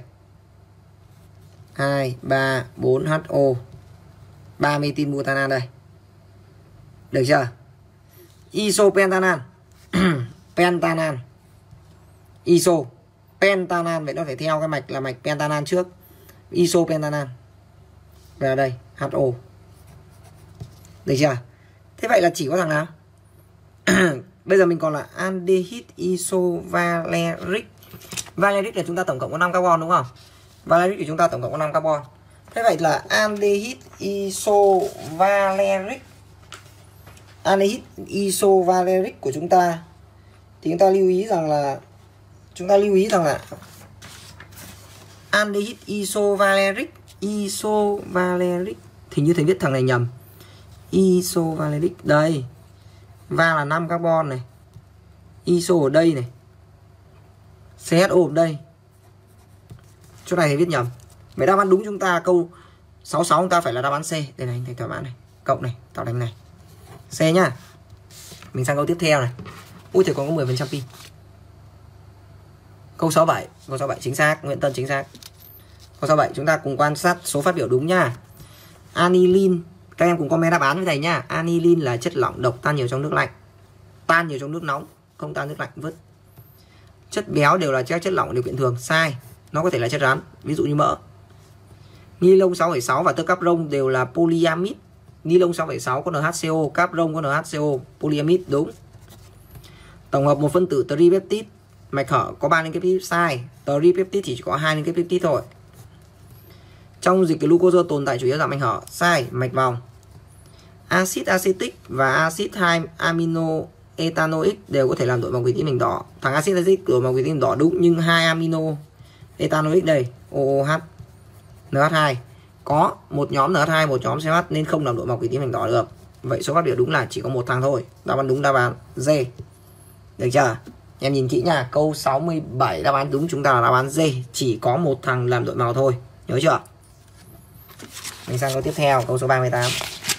2 3 4 HO. 3 metin butanal đây. Được chưa? Isopentanal. Pentanal. Iso pentanal, vậy nó phải theo cái mạch là mạch pentanal trước. Isopentanal. Về đây, HO. Được chưa? Thế vậy là chỉ có thằng nào? Bây giờ mình còn là aldehyde isovaleric. Valeric là chúng ta tổng cộng có 5 carbon đúng không? Valeric của chúng ta tổng cộng có 5 carbon. Thế vậy là aldehyde isovaleric. Aldehyde isovaleric của chúng ta thì chúng ta lưu ý rằng là aldehyde isovaleric thì như thầy viết thằng này nhầm. Isovaleric đây. Va là 5 carbon này. Iso ở đây này. CHO ở đây. Chỗ này thầy viết nhầm. Vậy đáp án đúng chúng ta câu 66 chúng ta phải là đáp án C. Đây này, thầy thỏa mãn này. Cộng này, tạo thành này. C nhá. Mình sang câu tiếp theo này. Ui thầy còn có 10% pin. Câu 67. Câu 67 chính xác. Nguyễn Tân chính xác. Câu 67 chúng ta cùng quan sát số phát biểu đúng nha. Aniline. Các em cùng comment đáp án với thầy nha. Aniline là chất lỏng độc tan nhiều trong nước lạnh. Tan nhiều trong nước nóng. Không tan nước lạnh vứt. Chất béo đều là các chất lỏng điều kiện thường. Sai. Nó có thể là chất rắn. Ví dụ như mỡ. Ni lông 6,6 và tơ capron đều là polyamide. Ni lông 6,6 có NHCO. Capron có NHCO. Polyamide đúng. Tổng hợp một phân tử tripeptide. Mạch hở có 3 liên kết peptide. Sai. Tripeptide chỉ có 2 liên kết peptide thôi. Trong dịch glucose tồn tại chủ yếu dạng mạch hở. Sai. Mạch vòng. Axit acetic và axit 2 amino etanoic đều có thể làm đổi màu thủy tinh đỏ. Thằng axit acetic đổi màu thủy tinh đỏ đúng, nhưng 2 amino etanoic đây, OOH, NH2 có một nhóm NH2, một nhóm CH nên không làm đổi màu thủy tinh đỏ được. Vậy số phát biểu đúng là chỉ có một thằng thôi. Đáp án đúng đáp án D. Được chưa? Em nhìn kỹ nha, câu 67 đáp án đúng chúng ta là đáp án D, chỉ có một thằng làm đổi màu thôi. Nhớ chưa? Mình sang câu tiếp theo, câu số 38.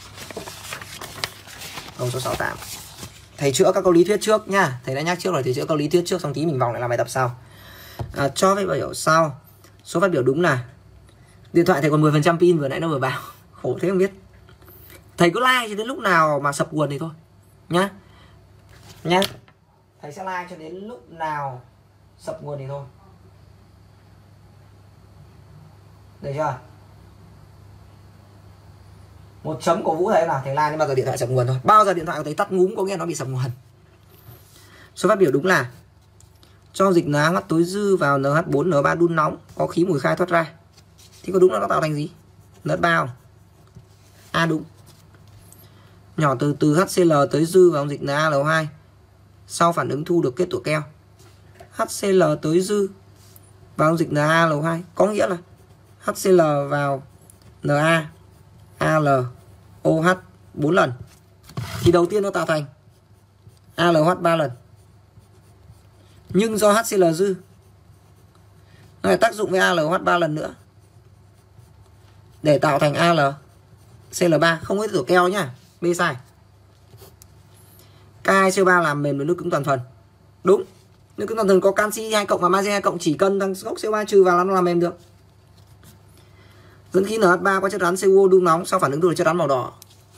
Câu số 68. Thầy chữa các câu lý thuyết trước nha. Thầy đã nhắc trước rồi, thầy chữa câu lý thuyết trước xong tí mình vòng lại làm bài tập sau. Cho với bài biểu sau. Số phát biểu đúng là điện thoại thầy còn 10% pin, vừa nãy nó vừa bảo. Khổ thế không biết. Thầy cứ like cho đến lúc nào mà sập nguồn thì thôi nhá. Nhá. Thầy sẽ like cho đến lúc nào sập nguồn thì thôi. Được chưa? Một chấm cổ vũ thầy nào, thầy like đến bao giờ điện thoại sập nguồn thôi. Bao giờ điện thoại của thầy tắt ngúm có nghĩa nó bị sập nguồn. Số phát biểu đúng là cho dịch NaOH tối dư vào NH4N3 đun nóng có khí mùi khai thoát ra. Thì có đúng là nó tạo thành gì? NH3 không? A đúng. Nhỏ từ HCl tới dư vào dịch NaLO2 sau phản ứng thu được kết tủa keo. HCl tới dư vào dịch NaLO2 có nghĩa là HCl vào Na Al OH 4 lần. Thì đầu tiên nó tạo thành ALOH 3 lần. Nhưng do HCl dư nó lại tác dụng với ALOH 3 lần nữa để tạo thành AlCl3, không có tủa keo nhá. B sai. K2CO3 làm mềm được nước cứng toàn phần. Đúng. Nước cứng toàn phần có canxi 2+ và magie 2+, chỉ cần thằng gốc CO3 trừ vào là nó làm mềm được. Dẫn khí NH3 có chất rắn CuO đun nóng sau phản ứng thu được chất rắn màu đỏ.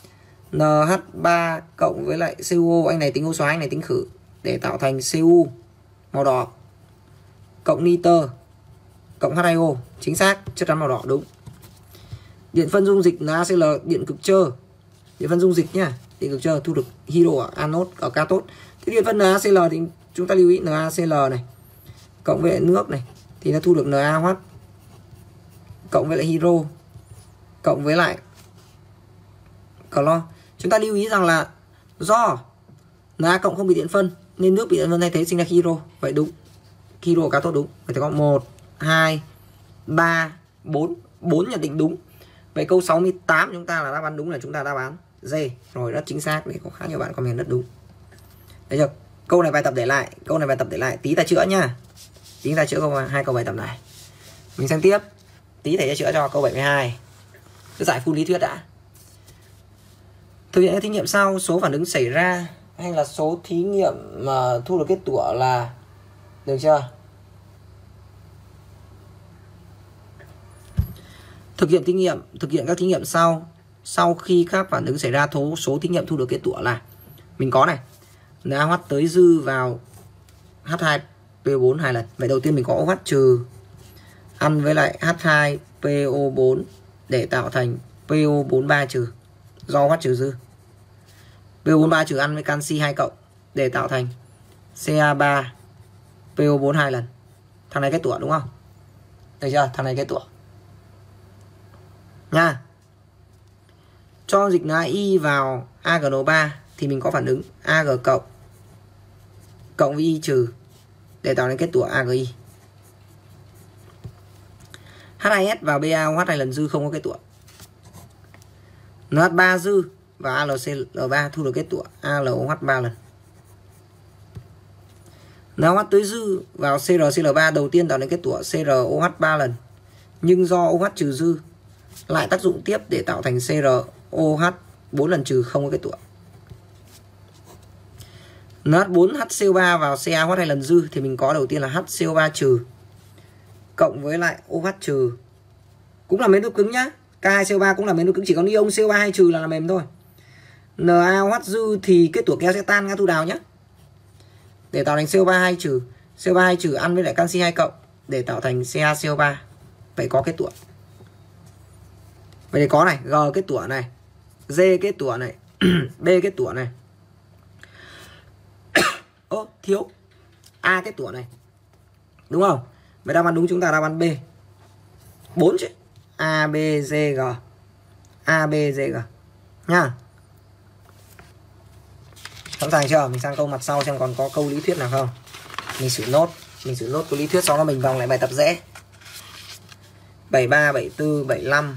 NH3 cộng với lại CuO, anh này tính ô xoái, anh này tính khử, để tạo thành Cu màu đỏ cộng nitơ cộng H2O. Chính xác, chất rắn màu đỏ đúng. Điện phân dung dịch NaCl, điện cực trơ. Điện phân dung dịch nhá, điện cực trơ thu được hydro ở anode, ở cathode. Thế điện phân NaCl thì chúng ta lưu ý NaCl này cộng với lại nước này thì nó thu được NaOH cộng với lại hydro cộng với lại clo. Chúng ta lưu ý rằng là do Na cộng không bị điện phân nên nước bị điện phân thay thế sinh ra hydro. Vậy đúng, hydro cathode đúng. Vậy thì có 1 2 3 4 4 nhận định đúng. Vậy câu 68 chúng ta là đáp án đúng, là chúng ta đáp án D. Rồi, rất chính xác, để có khá nhiều bạn comment rất đúng. Đấy chưa? Câu này bài tập để lại, câu này bài tập để lại, tí ta chữa nhá. Tí ta chữa hai câu bài tập này. Mình xem tiếp. Tí thầy sẽ chữa cho câu 72. Cứ giải full lý thuyết đã. Thực hiện các thí nghiệm sau, số phản ứng xảy ra hay là số thí nghiệm mà thu được kết quả là, được chưa? Thực hiện các thí nghiệm sau khi các phản ứng xảy ra, số thí nghiệm thu được kết quả là, mình có này, NaOH tới dư vào H2PO4 2 lần. Vậy đầu tiên mình có OH trừ ăn với lại H2PO4 để tạo thành PO43 trừ, do OH trừ dư. PO43 trừ ăn với canxi 2 cộng để tạo thành Ca3PO4 2 lần. Thằng này kết tủa đúng không? Được chưa? Thằng này kết tủa nha. Cho dịch NaI vào AgNO3 thì mình có phản ứng Ag cộng với Y trừ để tạo nên kết tủa AgI. H2S vào BaOH 2 lần dư không có kết tủa. NH3 dư và AlCl3 thu được kết tủa AlOH 3 lần. NaOH tới dư vào CrCl3 đầu tiên tạo nên kết tủa CrOH 3 lần. Nhưng do OH trừ dư lại tác dụng tiếp để tạo thành CrOH 4 lần trừ không có kết tủa. NH4 HCO3 vào CaOH 2 lần dư thì mình có đầu tiên là HCO3 trừ cộng với lại OH trừ, cũng là mến đúc cứng nhá. K2CO3 cũng là mến đúc cứng, chỉ có ion CO3 2 trừ là mềm thôi. NaOH dư thì kết tủa keo sẽ tan ngã thu đào nhá, để tạo thành CO3 2 trừ. CO3 2 trừ ăn với lại canxi 2 cộng để tạo thành CaCO3. Vậy có kết tủa. Vậy thì có này, G kết tủa này, D kết tủa này, B kết tủa này. Ô, thiếu A kết tủa này. Đúng không? Vậy đáp án đúng chúng ta đáp án B. 4 chứ. A, B, D, G. A, B, D, G. Nha. Sẵn sàng chưa? Mình sang câu mặt sau xem còn có câu lý thuyết nào không. Mình xử nốt câu lý thuyết, sau đó mình vòng lại bài tập dễ. 73, 74, 75.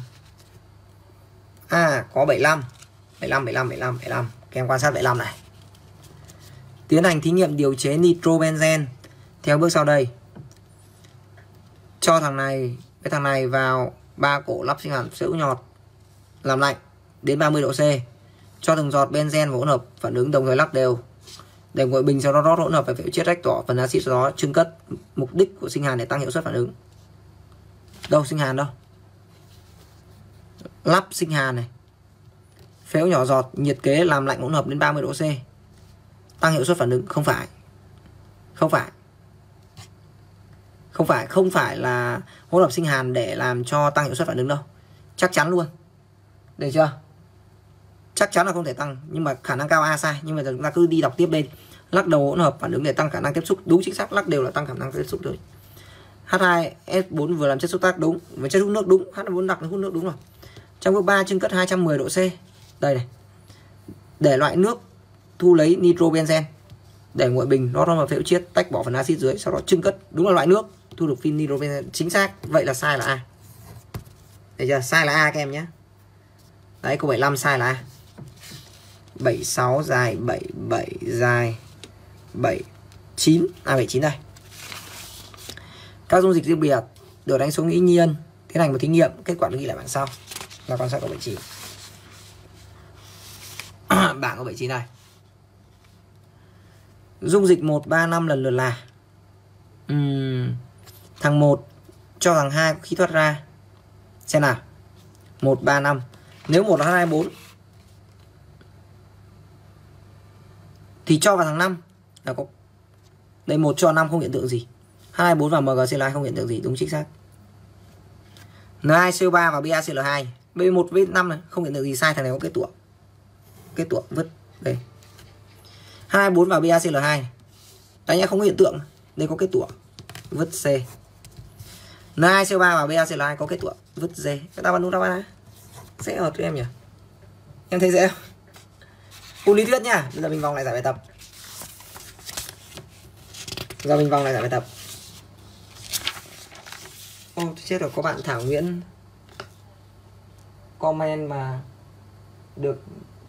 À, có 75. 75. Các em quan sát 75 này. Tiến hành thí nghiệm điều chế nitrobenzen theo bước sau đây. Cho thằng này với thằng này vào 3 cổ lắp sinh hàn phễu nhọt làm lạnh đến 30 độ C. Cho từng giọt benzen và hỗn hợp phản ứng đồng thời lắc đều. Để nguội bình, sau đó rót hỗn hợp và phễu chiết rách tỏ phần axit, sau đó chưng cất. Mục đích của sinh hàn để tăng hiệu suất phản ứng. Đâu sinh hàn đâu? Lắp sinh hàn này. Phễu nhỏ giọt, nhiệt kế làm lạnh hỗn hợp đến 30 độ C. Tăng hiệu suất phản ứng, không phải là hỗn hợp sinh hàn để làm cho tăng hiệu suất phản ứng đâu. Chắc chắn luôn. Được chưa? Chắc chắn là không thể tăng, nhưng mà khả năng cao A sai. Nhưng mà chúng ta cứ đi đọc tiếp bên. Lắc đầu hỗn hợp phản ứng để tăng khả năng tiếp xúc, đúng chính xác, lắc đều là tăng khả năng tiếp xúc rồi. H2S4 vừa làm chất xúc tác đúng, với chất hút nước đúng, H4 đặc hút nước đúng rồi. Trong bước 3 chưng cất 210 độ C. Đây này. Để loại nước thu lấy nitrobenzen, để nguội bình, rót vào phễu chiết, tách bỏ phần axit dưới, sau đó chưng cất. Đúng là loại nước thu được phin nitrobenzen, chính xác. Vậy là sai là A. Được chưa? Sai là A các em nhé. Đấy, câu 75 sai là A. 76 dài 77 dài 79. 79 đây. Các dung dịch riêng biệt được đánh số ngẫu nhiên, tiến hành một thí nghiệm, kết quả ghi lại bảng sau. Là quan sát câu 79. Bảng câu 79 này. Dung dịch 1, 3, 5 lần lượt là thằng 1 cho thằng 2 có khí thoát ra. Xem nào. 135. Nếu 1H24 thì cho vào thằng 5 là có. Đây 1 cho 5 không hiện tượng gì. H24 và MgCl2 không hiện tượng gì, đúng chính xác. N2CO3 và BaCl2. B1 B5 này không hiện tượng gì, sai, thằng này có kết tủa. Kết tủa vứt đây. H24 và BaCl2. Đấy nhá, không có hiện tượng. Đây có kết tủa, vứt C. N2CO3 và BaCl2 có kết tủa, vứt D. Các ta bạn đúng đáp án á. Dễ hợp cho em nhỉ? Em thấy dễ không? Cùng lý thuyết nha. Bây giờ mình vòng lại giải bài tập. Ô, chết rồi, có bạn Thảo Nguyễn comment mà được.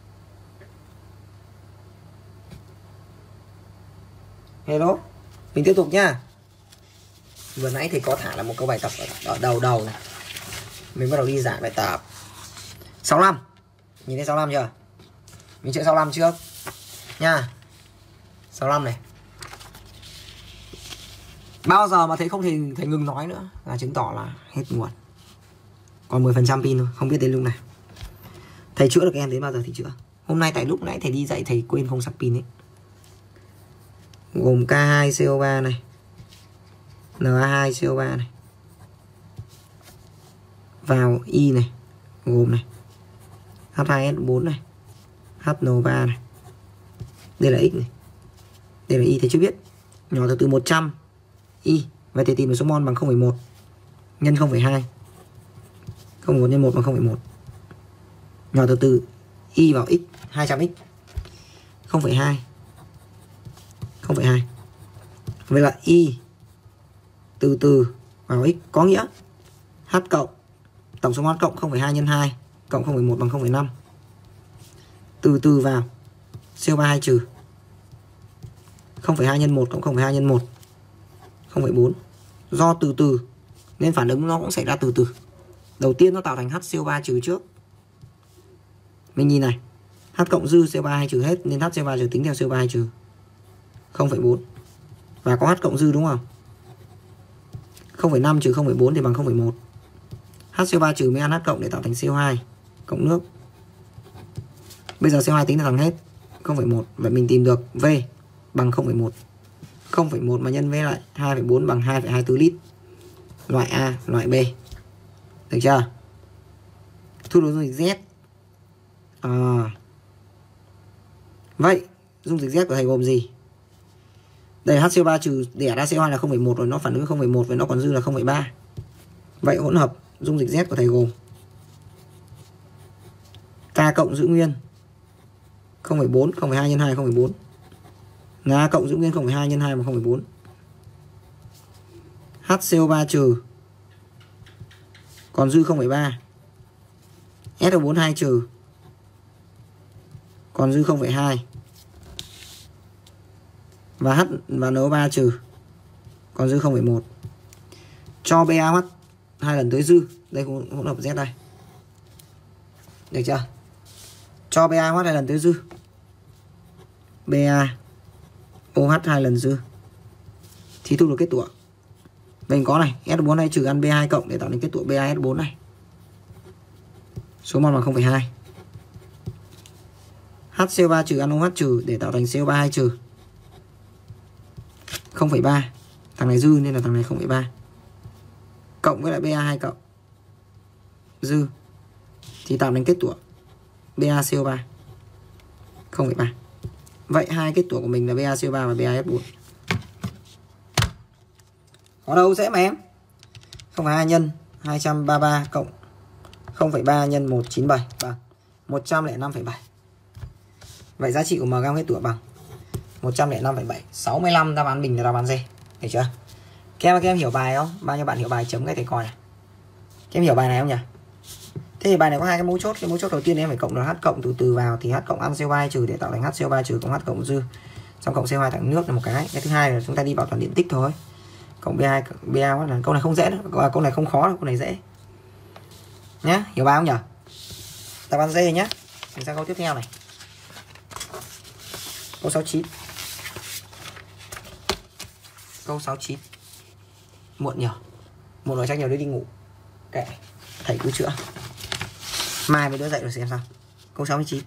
Hello, mình tiếp tục nhá. Vừa nãy thì có thả là một câu bài tập ở đầu này. Mình bắt đầu đi giải bài tập. 65. Nhìn thấy 65 chưa? Mình chơi 65 trước nha. 65 này. Bao giờ mà thấy không thì thầy ngừng nói nữa là chứng tỏ là hết nguồn. Còn 10% pin thôi, không biết đến lúc nào. Thầy chữa được em đến bao giờ thì chữa. Hôm nay tại lúc nãy thầy đi dạy thầy quên không sạc pin ấy. Gồm K2CO3 này, Na2CO3 này, vào Y này, gồm này, H2S4 này, HNO3 này. Đây là X này, đây là Y, thầy chưa biết. Nhỏ từ 100 Y. Vậy thầy tìm được số mol bằng 0,1 nhân 0,2. 0,1 nhân 1 bằng 0,1. Nhỏ từ Y vào X, 200X. 0,2. 0,2. Vậy là Y từ vào X có nghĩa H cộng tổng số mol cộng 0,2 nhân 2 cộng 0,1 bằng 0,5. Từ vào CO3 2 trừ 0,2 nhân 1 cộng 0,2 nhân 1 0,4. Do từ nên phản ứng nó cũng xảy ra từ. Đầu tiên nó tạo thành HCO3 trừ trước. Mình nhìn này, H cộng dư CO3 2 trừ hết nên HCO3 trừ tính theo CO3 2 trừ 0,4. Và có H cộng dư đúng không? 0,5 trừ 0,4 thì bằng 0,1. HCO3 trừ mới ăn H cộng để tạo thành CO2 cộng nước. Bây giờ CO2 tính là thằng hết 0,1. Vậy mình tìm được V bằng 0,1. 0,1 mà nhân với lại 2,4 bằng 2,24 lít. Loại A, loại B. Được chưa? Thu được dung dịch Z. Vậy dung dịch Z của thầy gồm gì? Đây HCO3 trừ đẻ ra CO2 là 0,1 rồi, nó phản ứng 0,1 và nó còn dư là 0,3. Vậy hỗn hợp dung dịch Z của thầy gồm K cộng giữ nguyên 0,4, 0,2 nhân 2 0,4. Na cộng giữ nguyên 0,2 nhân 2 bằng 0,4. HCO3 trừ còn dư 0,3. SO4 2 trừ còn dư 0,2. Và H và NO3 trừ còn dư 0,1. Cho BaOH 2 lần tới dư. Đây hỗn hợp Z đây. Được chưa? Cho BaOH 2 lần tới dư. BaOH 2 lần dư thì thu được kết tủa. Mình có này, S4 này trừ ăn B2 cộng để tạo nên kết tủa BaS4 này. Số mol bằng 0,2. HCO3 trừ ăn OH trừ để tạo thành CO3 2 trừ 0,3. Thằng này dư nên là thằng này 0,3. Cộng với lại Ba2 cộng dư thì tạo thành kết tủa BaCO3 0,3. Vậy hai kết tủa của mình là BaCO3 và BaS4. Có đâu dễ mà em. 0,2 nhân 233 cộng 0,3 nhân 197 bằng 105,7. Vậy giá trị của M gam kết tủa bằng 105,7. 65 đáp án mình là đáp án D. Hiểu chưa? Các em hiểu bài không? Bao nhiêu bạn hiểu bài chấm cái thầy coi này. Các em hiểu bài này không nhỉ? Thế thì bài này có hai cái mấu chốt. Cái mấu chốt đầu tiên em phải cộng được H cộng từ vào thì H cộng ăn CO2 trừ để tạo thành HCO3 trừ cộng H cộng dư. Xong cộng CO2 thành nước là một cái. Cái thứ hai là chúng ta đi bảo toàn điện tích thôi. Cộng B2 BA là câu này không dễ đâu. Câu này không khó đâu, câu này dễ. Nhá, hiểu bài không nhỉ? Đáp án D nhá. Mình sang câu tiếp theo này. Câu 69. Câu 69. Muộn nhỉ? Muộn rồi chắc nhiều đứa đi ngủ. Kệ, thầy cứ chữa. Mai mới đưa dậy rồi xem sao. Câu 69.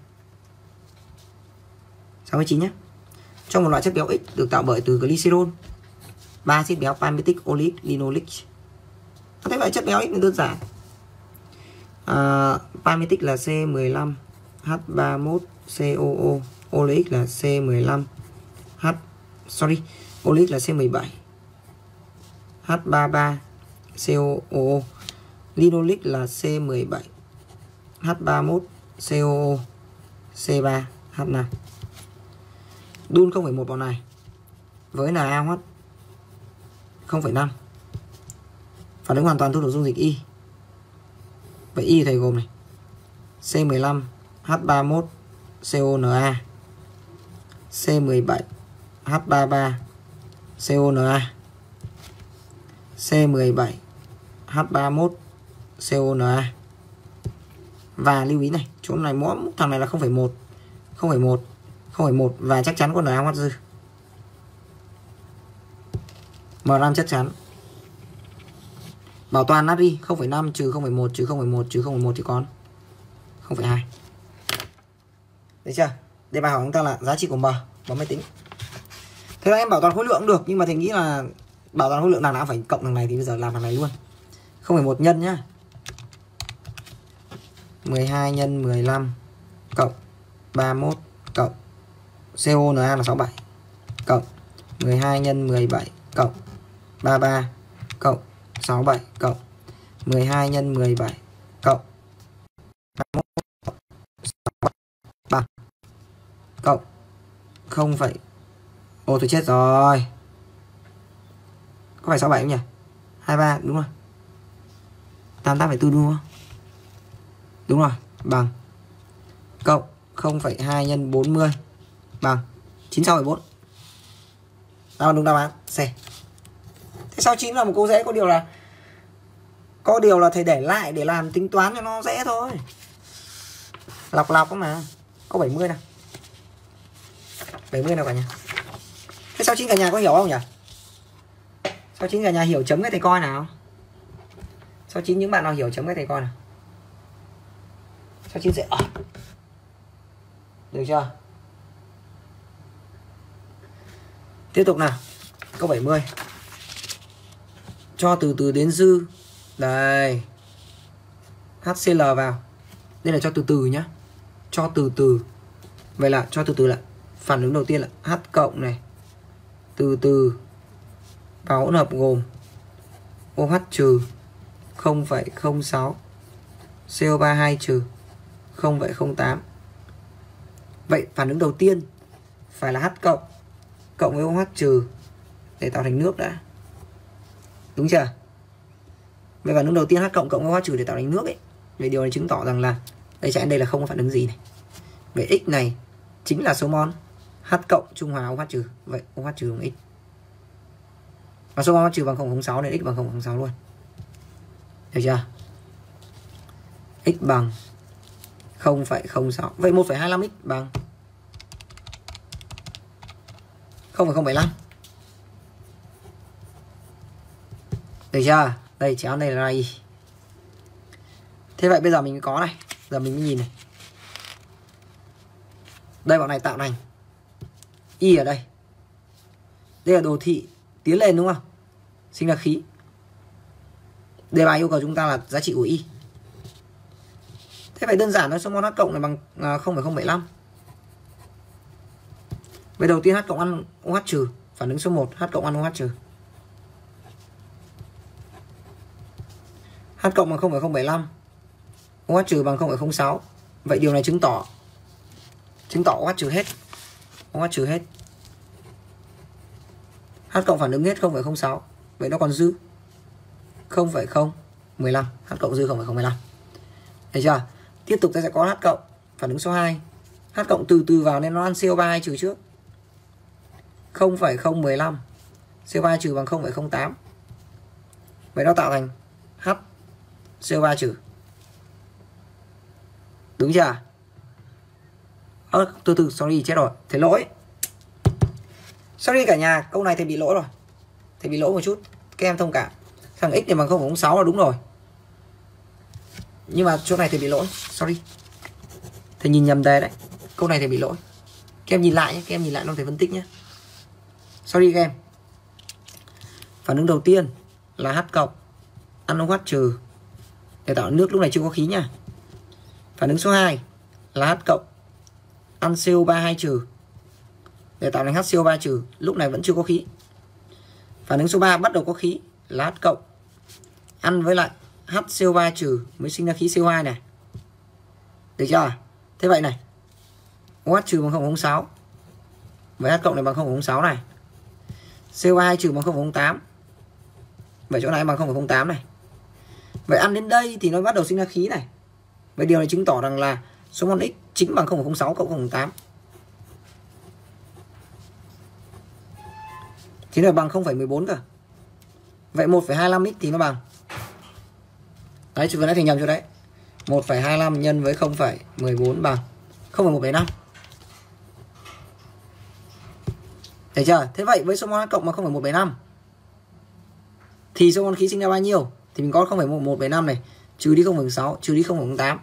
69 nhé. Trong một loại chất béo X được tạo bởi từ glycerol, 3 axit béo palmitic, oleic, linoleic. Thế vậy chất béo X đơn giản. Palmitic là C15H31COO, oleic là C15H, oleic là C17H33COO, linoleic là C17H31COO, C3H5. Đun 0,1 vào này với NaOH 0,5. Phản ứng hoàn toàn thu được dung dịch Y. Vậy Y thầy gồm này C15H31CONa, C17H33CONa, C17H31CONa. Và lưu ý này, chỗ này mỗi thằng này là 0,1, 0,1, 0,1 và chắc chắn có NaOH dư. M5 chắc chắn. Bảo toàn natri 0,5 trừ 0,1 trừ 0,1 trừ 0,1 thì còn 0,2. Được chưa? Đề bài hỏi chúng ta là giá trị của M, bấm máy tính. Thế là em bảo toàn khối lượng cũng được, nhưng mà thầy nghĩ là bảo toàn khối lượng nào phải cộng thằng này thì bây giờ làm thằng này luôn. 0,1 nhân nhá. 12 nhân 15 cộng 31 cộng CONa là 67 cộng 12 nhân 17 cộng 33 cộng 67 cộng 12 nhân 17 cộng 21 bằng cộng 0, ô tôi chết rồi. Có phải 67 không nhỉ? 23 đúng rồi. 88,4 đúng không? Đúng rồi, bằng cộng 0,2 nhân 40 bằng 96,4. Đó là đúng đáp án C. Thế sao 9 là một câu dễ, có điều là thầy để lại để làm tính toán cho nó dễ thôi. Lọc mà. Có 70 nào. 70 nào cả nhà. Thế sao 9 cả nhà có hiểu không nhỉ? Sao 9 cả nhà hiểu chấm cái thầy coi nào? Sao 9 những bạn nào hiểu chấm cái thầy coi nào? Sao 9 dễ. Được chưa? Tiếp tục nào. Câu 70. Cho từ từ đến dư. Đây. HCl vào. Đây là cho từ từ nhá. Cho từ từ. Vậy là cho từ từ là phản ứng đầu tiên là H cộng này. Từ từ vào hỗn hợp gồm OH trừ 0,06, CO32 trừ 0,08. Vậy phản ứng đầu tiên phải là H cộng với OH trừ để tạo thành nước đã. Đúng chưa? Vậy phản ứng đầu tiên H cộng với OH trừ để tạo thành nước ấy. Vậy điều này chứng tỏ rằng là đây là không có phản ứng gì này. Vậy X này chính là số mol H cộng trung hòa OH trừ. Vậy OH trừ bằng X. Và số OH trừ bằng 0,06 nên X bằng 0,06 luôn. Được chưa? X bằng 0,06. Vậy 1,25x bằng 0,075. Được chưa? Đây chéo này là Y. Thế vậy bây giờ mình mới có này. Giờ mình mới nhìn này. Đây bọn này tạo thành Y ở đây. Đây là đồ thị tiến lên đúng không? Sinh ra khí. Đề bài yêu cầu chúng ta là giá trị của Y. Thế phải đơn giản thôi, số mol H cộng là bằng 0,075. Vậy đầu tiên H cộng ăn OH trừ, phản ứng số 1 H cộng ăn OH trừ. H cộng bằng 0,075, OH trừ bằng 0,06. Vậy điều này chứng tỏ OH trừ hết. OH trừ hết. H cộng phản ứng hết 0,06. Vậy nó còn dư 0,015. H cộng dư 0,015. Thấy chưa? Tiếp tục ta sẽ có H cộng phản ứng số 2. H cộng từ từ vào nên nó ăn CO32 trừ trước. 0,015. CO32 trừ bằng 0,08. Vậy nó tạo thành H CO3 trừ. Đúng chưa? Từ sorry chết rồi. Thầy lỗi. Sorry cả nhà, câu này thầy bị lỗi rồi. Thầy bị lỗi một chút. Các em thông cảm. Thằng X này bằng 0,06 là đúng rồi. Nhưng mà chỗ này thì bị lỗi, sorry. Thầy nhìn nhầm đề đấy. Câu này thì bị lỗi. Các em nhìn lại nhé, các em nhìn lại nó thầy phân tích nhé. Sorry các em. Phản ứng đầu tiên là H cộng ăn OH trừ để tạo nước, lúc này chưa có khí nha. Phản ứng số 2 là H cộng ăn CO3 2 trừ để tạo thành HCO3 trừ, lúc này vẫn chưa có khí. Phản ứng số 3 bắt đầu có khí là H cộng ăn với lại HCO3 trừ mới sinh ra khí CO2 này. Được chưa? Thế vậy này, OH trừ bằng 0,06 với H cộng này bằng 0,06 này. CO2 trừ bằng 0,08. Vậy chỗ này bằng 0,08 này. Vậy ăn đến đây thì nó bắt đầu sinh ra khí này. Vậy điều này chứng tỏ rằng là số mol X chính bằng 0,06 cộng 0,08. Thì nó bằng 0,14 cơ. Vậy 1,25 x thì nó bằng. Đấy, vừa nãy thì nhầm chỗ đấy. 1,25 nhân với 0,14 bằng 0,175. Thấy chưa? Thế vậy với số mol H cộng bằng 0,175 thì số mol khí sinh ra bao nhiêu? Thì mình có 0,175 này, trừ đi 0,6, trừ đi 0,08,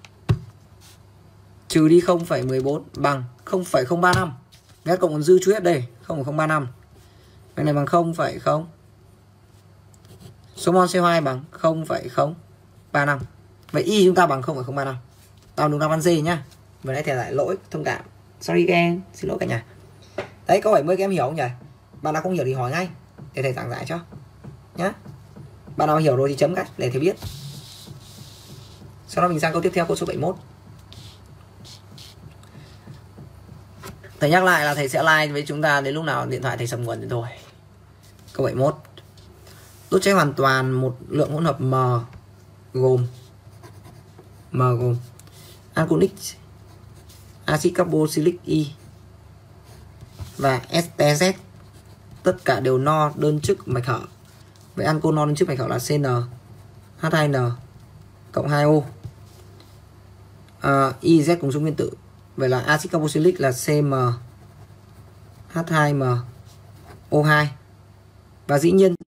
trừ đi 0,14 bằng 0,035. H cộng còn dư chú hết đây, 0,035. Cái này bằng 0,0. Số mol CO2 bằng 0,035. Vậy Y chúng ta bằng 0,035. Tao đúng đáp án D nhá. Vừa nãy thầy lại lỗi, thông cảm. Sorry các em, xin lỗi cả nhà. Đấy, câu 70 các em hiểu không nhỉ? Bạn nào không hiểu thì hỏi ngay để thầy giảng giải cho nhá. Bạn nào hiểu rồi thì chấm cách để thầy biết. Sau đó mình sang câu tiếp theo, câu số 71. Thầy nhắc lại là thầy sẽ like với chúng ta đến lúc nào điện thoại thầy sập nguồn thì thôi. Câu 71. Đốt cháy hoàn toàn một lượng hỗn hợp M gồm ancol X, axit carboxylic Y và STZ. Tất cả đều no đơn chức mạch hở. Vậy ancol no đơn chức mạch hở là CnH2n cộng 2O. YZ cùng số nguyên tử. Vậy là axit carboxylic là CmH2mO2. Và dĩ nhiên